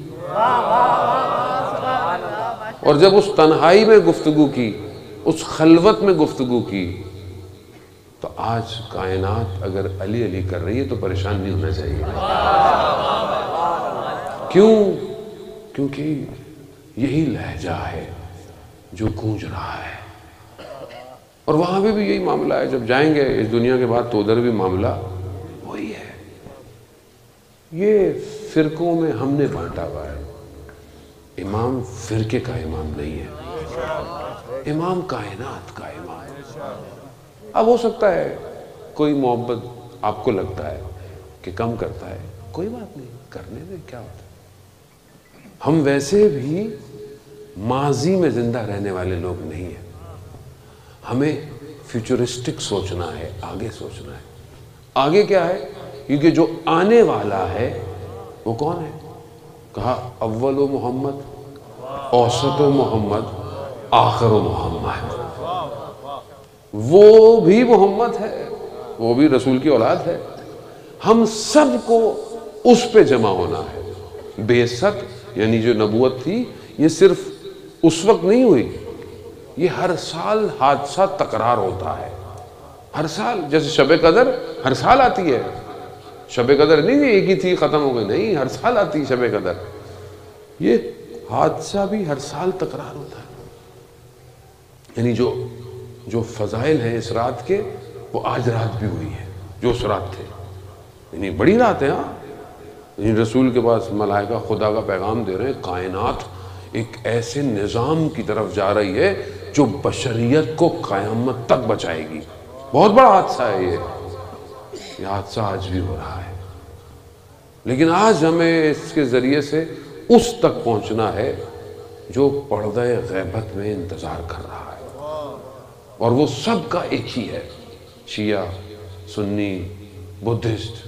اور جب اس تنہائی میں گفتگو کی، اس خلوت میں گفتگو کی، تو آج کائنات اگر علی علی کر رہی ہے تو پریشان نہیں ہونا چاہیے. کیوں؟ کیونکہ یہی لہجہ ہے جو گونج رہا ہے. اور وہاں بھی یہی معاملہ ہے. جب جائیں گے اس دنیا کے بعد تو ادھر بھی معاملہ وہی ہے. یہ فرقوں میں ہم نے بانٹا ہوا ہے. امام فرقے کا امام نہیں ہے، امام کائنات کا امام. اب ہو سکتا ہے کوئی محبت آپ کو لگتا ہے کہ کم کرتا ہے، کوئی بات نہیں، کرنے دیں، کیا ہوتا ہے. ہم ویسے بھی ماضی میں زندہ رہنے والے لوگ نہیں ہیں. ہمیں فیوچرسٹک سوچنا ہے، آگے سوچنا ہے. آگے کیا ہے؟ کیونکہ جو آنے والا ہے وہ کون ہے؟ کہا اول و محمد، اوسط و محمد، آخر و محمد. وہ بھی محمد ہے، وہ بھی رسول کی اولاد ہے. ہم سب کو اس پہ جمع ہونا ہے. بعثت یعنی جو نبوت تھی یہ صرف اس وقت نہیں ہوئی، یہ ہر سال حادثہ تکرار ہوتا ہے. ہر سال، جیسے شب قدر ہر سال آتی ہے. شب قدر نہیں ایک ہی تھی ختم ہو گئی، نہیں، ہر سال آتی ہے شب قدر. یہ حادثہ بھی ہر سال تکرار ہوتا ہے. یعنی جو فضائل ہیں اس رات کے، وہ آج رات بھی ہوئی ہے جو اس رات تھے. یعنی بڑی رات ہے. ہاں، یعنی رسول کے پاس ملائکہ خدا کا پیغام دے رہے ہیں. کائنات ایک ایسے نظام کی طرف جا رہی ہے جو بشریت کو قیامت تک بچائے گی. بہت بڑا حادثہ ہے یہ حادثہ آج بھی ہو رہا ہے. لیکن آج ہمیں اس کے ذریعے سے اس تک پہنچنا ہے جو پردہ غیبت میں انتظار کر رہا ہے. اور وہ سب کا ایک ہی ہے. شیعہ، سنی، بدھسٹ،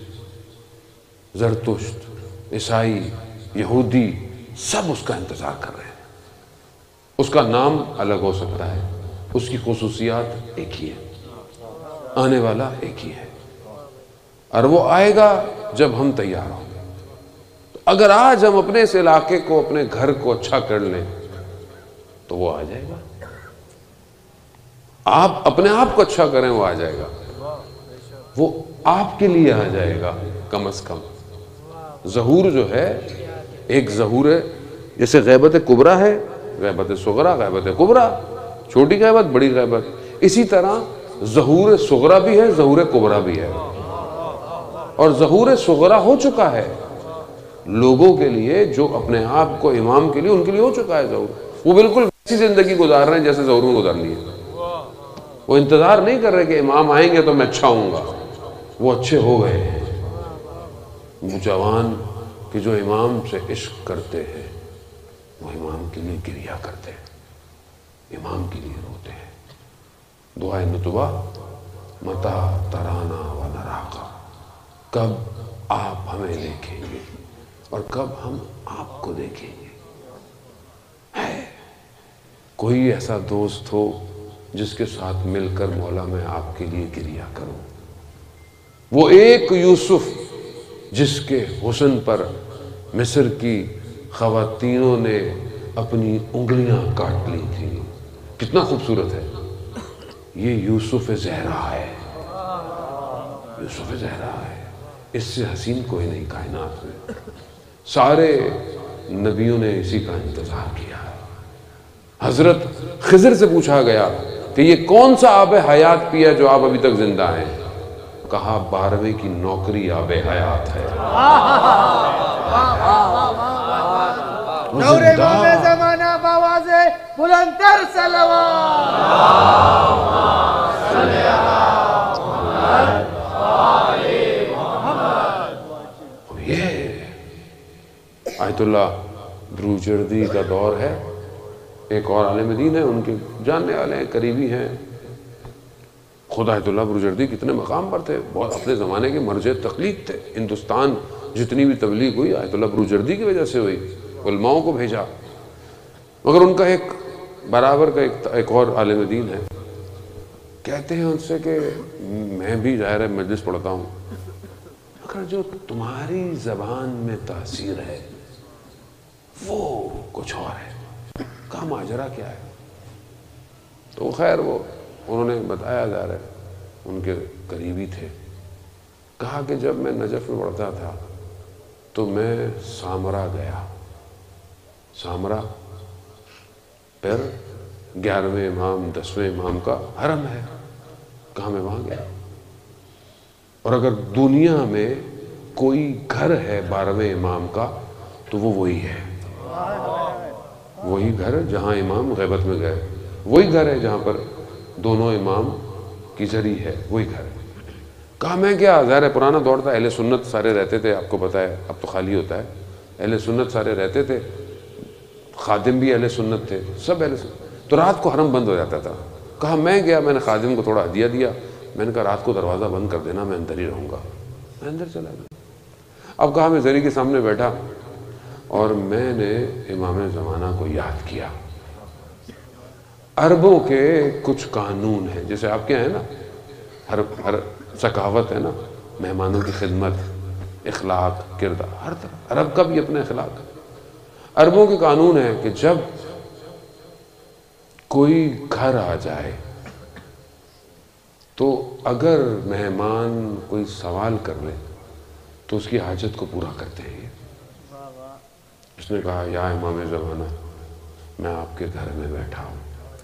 زرتشت، عیسائی، یہودی، سب اس کا انتظار کر رہے ہیں. اس کا نام الگ ہو سکتا ہے، اس کی خصوصیات ایک ہی ہے، آنے والا ایک ہی ہے. اور وہ آئے گا جب ہم تیار ہوں گے. تو اگر آج ہم اپنے اس علاقے کو، اپنے گھر کو اچھا کر لیں تو وہ آ جائے گا. آپ اپنے آپ کو اچھا کریں، وہ آ جائے گا. وہ آپ کے لیے آ جائے گا. کم از کم ظہور جو ہے، ایک ظہور ہے جیسے غیبت کبریٰ ہے، غیبت صغریٰ، غیبت کبریٰ، چھوٹی غیبت، بڑی غیبت. اسی طرح ظہور صغریٰ بھی ہے، ظہور کبریٰ بھی ہے. اور ظہور صغریٰ ہو چکا ہے لوگوں کے لیے جو اپنے آپ کو امام کے لیے، ان کے لیے ہو چکا ہے ظہور. وہ بالکل ویسی زندگی گزار رہے ہیں جیسے ظہور میں گزارنی ہے. وہ انتظار نہیں کر رہے کہ امام آئیں گے تو میں اچھا ہوں گا. وہ اچھے ہو گئے ہیں. وہ جوان کہ جو امام سے عشق کرتے ہیں وہ امام کے لیے گریہ کرتے ہیں، امام کے لیے روتے ہیں. دعائے نتبہ متا ترانا و نراقا، کب آپ ہمیں دیکھیں گے اور کب ہم آپ کو دیکھیں گے. ہے کوئی ایسا دوست ہو جس کے ساتھ مل کر مولا میں آپ کے لیے گریہ کروں؟ وہ ایک یوسف جس کے حسن پر مصر کی خواتینوں نے اپنی انگلیاں کاٹ لی تھی. کتنا خوبصورت ہے یہ یوسف زہرا ہے. یوسف زہرا ہے، اس سے حسین کوئی نہیں کائنات میں. سارے نبیوں نے اسی کا انتظار کیا. حضرت خضر سے پوچھا گیا کہ یہ کون سا آب حیات پیا جو آپ ابھی تک زندہ ہیں؟ کہا 12ویں کی نوکری آب حیات ہے. نور امام زمانہ باواز بلندر صلوات. یہ آیت اللہ دروجردی کا دور ہے. ایک اور عالم دین ہے، ان کے جاننے والے ہیں، قریبی ہیں، خود آیت اللہ بروجردی کتنے مقام پر تھے، بہت اپنے زمانے کے مرجع تقلید تھے، ہندوستان جتنی بھی تبلیغ ہوئی آیت اللہ بروجردی کی وجہ سے ہوئی، علماؤں کو بھیجا۔ مگر ان کا ایک برابر کا ایک اور عالم دین ہے، کہتے ہیں ان سے کہ میں بھی ظاہر ہے مجلس پڑھتا ہوں، مگر جو تمہاری زبان میں تاثیر ہے وہ کچھ اور ہے، کہا ماجرا کیا ہے؟ تو خیر وہ انہوں نے بتایا، جا رہا ہے ان کے قریبی تھے، کہا کہ جب میں نجف میں پڑھتا تھا تو میں سامرا گیا، سامرا پھر 11ویں امام 10ویں امام کا حرم ہے، کہا میں وہاں گیا، اور اگر دنیا میں کوئی گھر ہے 12ویں امام کا تو وہ وہی ہے، وہی گھر جہاں امام غیبت میں گئے، وہی گھر ہے جہاں پر دونوں امام کی جری ہے، وہی گھر ہے۔ کہا میں کیا، ظاہر ہے پرانا دور تھا، اہل سنت سارے رہتے تھے، آپ کو پتہ ہے اب تو خالی ہوتا ہے، اہل سنت سارے رہتے تھے، خادم بھی اہل سنت تھے، سب اہل سنت، تو رات کو حرم بند ہو جاتا تھا۔ کہا میں گیا، میں نے خادم کو تھوڑا ہدیہ دیا، میں نے کہا رات کو دروازہ بند کر دینا، میں اندر ہی رہوں گا، میں اندر چلا گیا۔ اب کہا میں زری کے سامنے بیٹھا اور میں نے امام زمانہ کو یاد کیا۔ عربوں کے کچھ قانون ہیں، جیسے آپ کے ہیں نا، ہر ثقافت ہے نا، مہمانوں کی خدمت، اخلاق، کردار، ہر طرح عرب کا بھی اپنا اخلاق ہے۔ عربوں کے قانون ہے کہ جب کوئی گھر آ جائے تو اگر مہمان کوئی سوال کر لے تو اس کی حاجت کو پورا کرتے ہیں۔ اس نے کہا یا امام زمانہ، میں آپ کے گھر میں بیٹھا ہوں،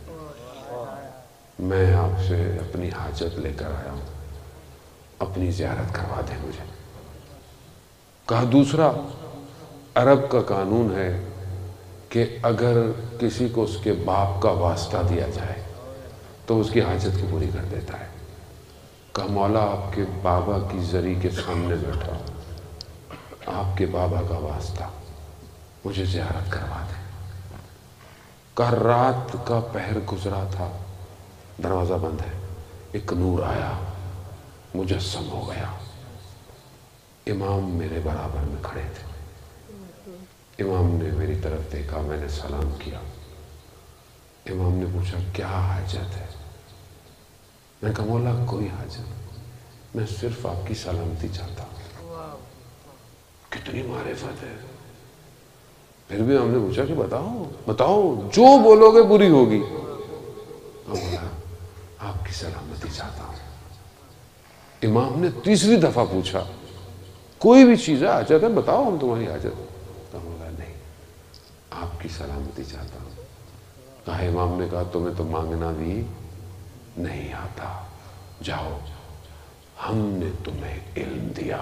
میں آپ سے اپنی حاجت لے کر آیا ہوں، اپنی زیارت کروا دیں مجھے۔ کہا دوسرا، عرب کا قانون ہے کہ اگر کسی کو اس کے باپ کا واسطہ دیا جائے تو اس کی حاجت کو پوری کر دیتا ہے۔ کہا مولا آپ کے بابا کی زری کے سامنے بیٹھا ہوں، آپ کے بابا کا واسطہ، مجھے زیارت کروا دیں۔ کہا رات کا پہر گزرا تھا، دروازہ بند ہے، ایک نور آیا، مجسم ہو گیا، امام میرے برابر میں کھڑے تھے، امام نے میری طرف دیکھا، میں نے سلام کیا، امام نے پوچھا کیا حاجت ہے؟ میں نے کہا مولا کوئی حاجت، میں صرف آپ کی سلامتی چاہتا ہوں۔ کتنی معرفت ہے۔ پھر بھی ہم نے پوچھا کہ بتاؤ جو بولو گے پوری ہوگی۔ مولا آپ کی سلامتی چاہتا ہوں۔ امام نے تیسری دفعہ پوچھا کوئی بھی چیز ہے، حاجت ہے، بتاؤ ہم تمہاری حاجت۔ تو مولا نہیں، آپ کی سلامتی چاہتا ہوں۔ کہا امام نے کہا تمہیں تو مانگنا بھی نہیں آتا، جاؤ ہم نے تمہیں علم دیا۔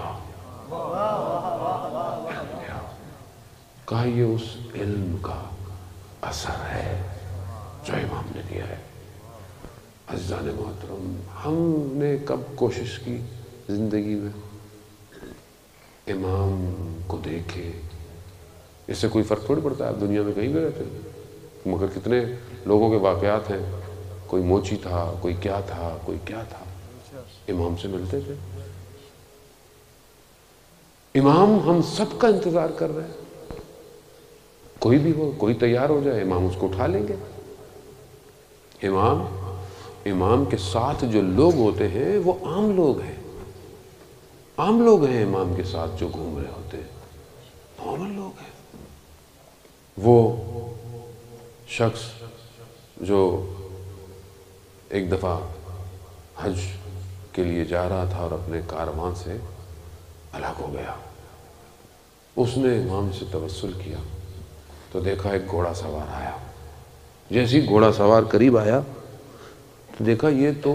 کہا یہ اس علم کا اثر ہے جو امام نے دیا ہے۔ عزیزان محترم، ہم نے کب کوشش کی زندگی میں امام کو دیکھے؟ اس سے کوئی فرق تھوڑی پڑتا ہے، آپ دنیا میں کہیں بھی رہتے ہیں، مگر کتنے لوگوں کے واقعات ہیں، کوئی موچی تھا، کوئی کیا تھا، کوئی کیا تھا، امام سے ملتے تھے۔ امام ہم سب کا انتظار کر رہے ہیں، کوئی بھی ہو، کوئی تیار ہو جائے، امام اس کو اٹھا لیں گے۔ امام کے ساتھ جو لوگ ہوتے ہیں وہ عام لوگ ہیں، عام لوگ ہیں، امام کے ساتھ جو گھوم رہے ہوتے ہیں نارمل لوگ ہیں۔ وہ شخص جو ایک دفعہ حج کے لیے جا رہا تھا اور اپنے کاروان سے الگ ہو گیا، اس نے امام سے توسل کیا تو دیکھا ایک گھوڑا سوار آیا، جیسے ہی گھوڑا سوار قریب آیا تو دیکھا یہ تو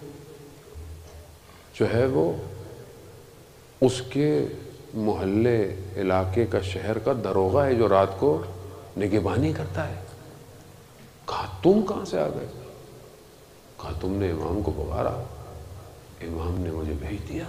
جو ہے وہ اس کے محلے علاقے کا، شہر کا داروغہ ہے جو رات کو نگہبانی کرتا ہے۔ کہا تم کہاں سے آ گئے؟ کہا تم نے امام کو پکارا، امام نے مجھے بھیج دیا۔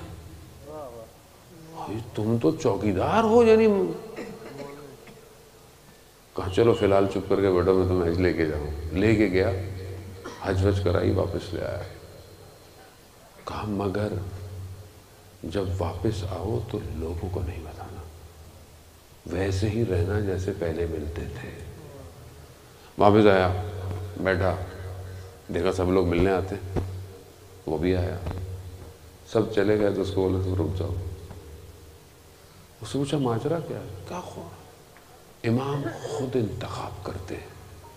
تم تو چوکیدار ہو، یعنی کہا چلو فی الحال چپ کر کے بیٹھو، میں تمہیں حج لے کے جاؤں. لے کے گیا، حج وج کرائی، واپس لے آیا. کہا مگر جب واپس آؤ تو لوگوں کو نہیں بتانا، ویسے ہی رہنا جیسے پہلے ملتے تھے. واپس آیا، بیٹھا، دیکھا سب لوگ ملنے آتے، وہ بھی آیا، سب چلے گئے تو اس کو بولے تو رک جاؤ. اس سے پوچھا ماجرا کیا ہے؟ کیا خواہ امام خود انتخاب کرتے ہیں،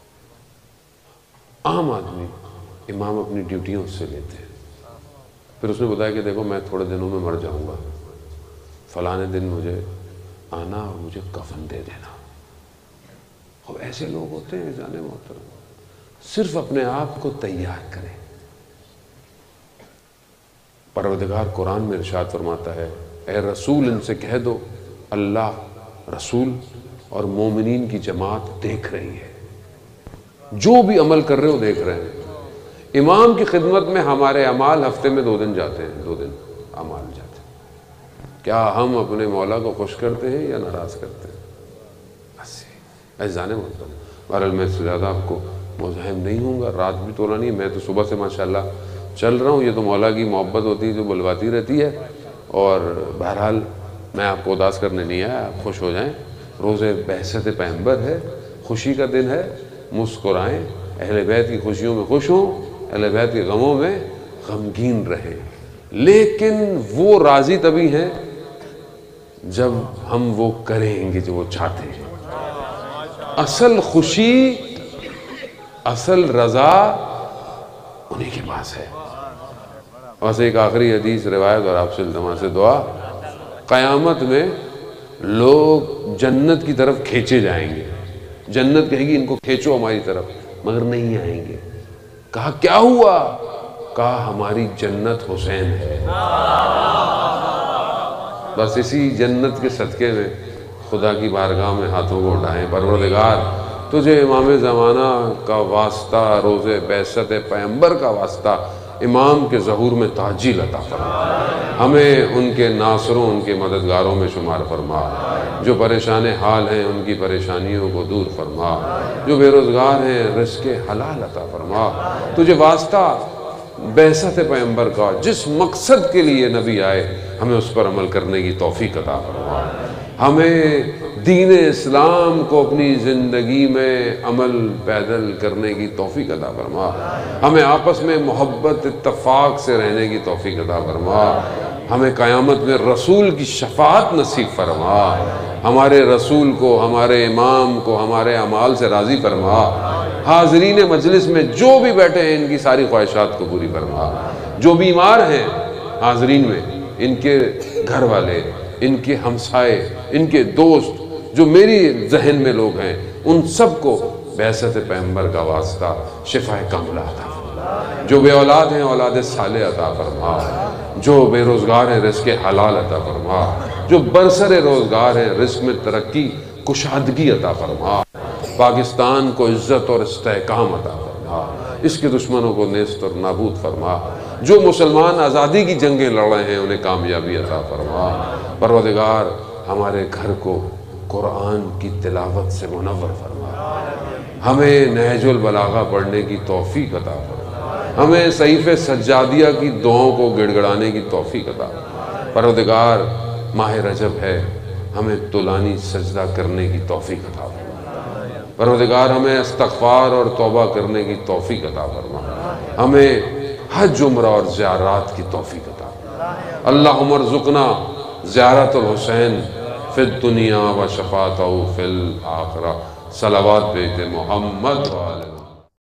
عام آدمی امام اپنی ڈیوٹیاں اس سے لیتے ہیں. پھر اس نے بتایا کہ دیکھو میں تھوڑے دنوں میں مر جاؤں گا، فلانے دن مجھے آنا اور مجھے کفن دے دینا. اب ایسے لوگ ہوتے ہیں جانے محترم، صرف اپنے آپ کو تیار کریں. پروردگار قرآن میں ارشاد فرماتا ہے اے رسول ان سے کہہ دو اللہ، رسول اور مومنین کی جماعت دیکھ رہی ہے، جو بھی عمل کر رہے ہو دیکھ رہے ہیں. امام کی خدمت میں ہمارے اعمال ہفتے میں 2 دن جاتے ہیں، 2 دن اعمال جاتے ہیں. کیا ہم اپنے مولا کو خوش کرتے ہیں یا ناراض کرتے ہیں؟ ایسے جانے ہوتا ہے. بہرحال میں اس سے زیادہ آپ کو مزاحم نہیں ہوں گا، رات بھی تولا نہیں، میں تو صبح سے ماشاءاللہ چل رہا ہوں. یہ تو مولا کی محبت ہوتی ہے جو بلواتی رہتی ہے. اور بہرحال میں آپ کو اداس کرنے نہیں آیا، آپ خوش ہو جائیں. روز بعثت پیغمبر ہے، خوشی کا دن ہے، مسکرائیں، اہل بیت کی خوشیوں میں خوش ہوں، اہل بیت کے غموں میں غمگین رہیں. لیکن وہ راضی تبھی ہیں جب ہم وہ کریں گے جو وہ چاہتے ہیں. اصل خوشی، اصل رضا انہی کے پاس ہے. بس ایک آخری حدیث روایت اور آپ سے التماس سے دعا. قیامت میں لوگ جنت کی طرف کھینچے جائیں گے، جنت کہے گی ان کو کھینچو ہماری طرف، مگر نہیں آئیں گے. کہا کیا ہوا؟ کہا ہماری جنت حسین ہے. بس اسی جنت کے صدقے میں خدا کی بارگاہ میں ہاتھوں کو اٹھائیں. پروردگار تجھے امام زمانہ کا واسطہ، روز بعثت پیغمبر کا واسطہ، امام کے ظہور میں تعجیل عطا فرما. ہمیں ان کے ناصروں، ان کے مددگاروں میں شمار فرما. جو پریشان حال ہیں ان کی پریشانیوں کو دور فرما. جو بے روزگار ہیں رزق حلال عطا فرما. تجھے واسطہ بعثت پیغمبر کا، جس مقصد کے لیے نبی آئے، ہمیں اس پر عمل کرنے کی توفیق عطا فرما. ہمیں دین اسلام کو اپنی زندگی میں عمل پیدل کرنے کی توفیق عطا فرما. ہمیں آپس میں محبت اتفاق سے رہنے کی توفیق عطا فرما. ہمیں قیامت میں رسول کی شفاعت نصیب فرما. ہمارے رسول کو، ہمارے امام کو ہمارے اعمال سے راضی فرما. حاضرین مجلس میں جو بھی بیٹھے ہیں ان کی ساری خواہشات کو پوری فرما. جو بیمار ہیں حاضرین میں، ان کے گھر والے، ان کے ہمسائے، ان کے دوست، جو میری ذہن میں لوگ ہیں، ان سب کو بعثت پیغمبر کا واسطہ شفا کاملہ عطا فرما. جو بے اولاد ہیں اولاد صالح عطا فرما. جو بے روزگار ہیں رزق حلال عطا فرما. جو برسر روزگار ہیں رزق میں ترقی، کشادگی عطا فرما. پاکستان کو عزت اور استحکام عطا فرما. اس کے دشمنوں کو نیست اور نابود فرما. جو مسلمان آزادی کی جنگیں لڑ رہے ہیں انہیں کامیابی عطا فرما. پروردگار ہمارے گھر کو قرآن کی تلاوت سے منور فرما. ہمیں نہج البلاغہ پڑھنے کی توفیق عطا فرما. ہمیں صحیفہ سجادیہ کی دعاؤں کو گڑ گڑانے کی توفیق عطا فرما. پروردگار ماہ رجب ہے، ہمیں طولانی سجدہ کرنے کی توفیق عطا فرما. پروردگار ہمیں استغفار اور توبہ کرنے کی توفیق عطا فرما. ہمیں حج، عمرہ اور زیارات کی توفیق عطا فرما. اللہم ارزقنا زیارت الحسین فی الدنیا و شفاعتہ فی الآخرہ. صلوات بیت محمد و آلہ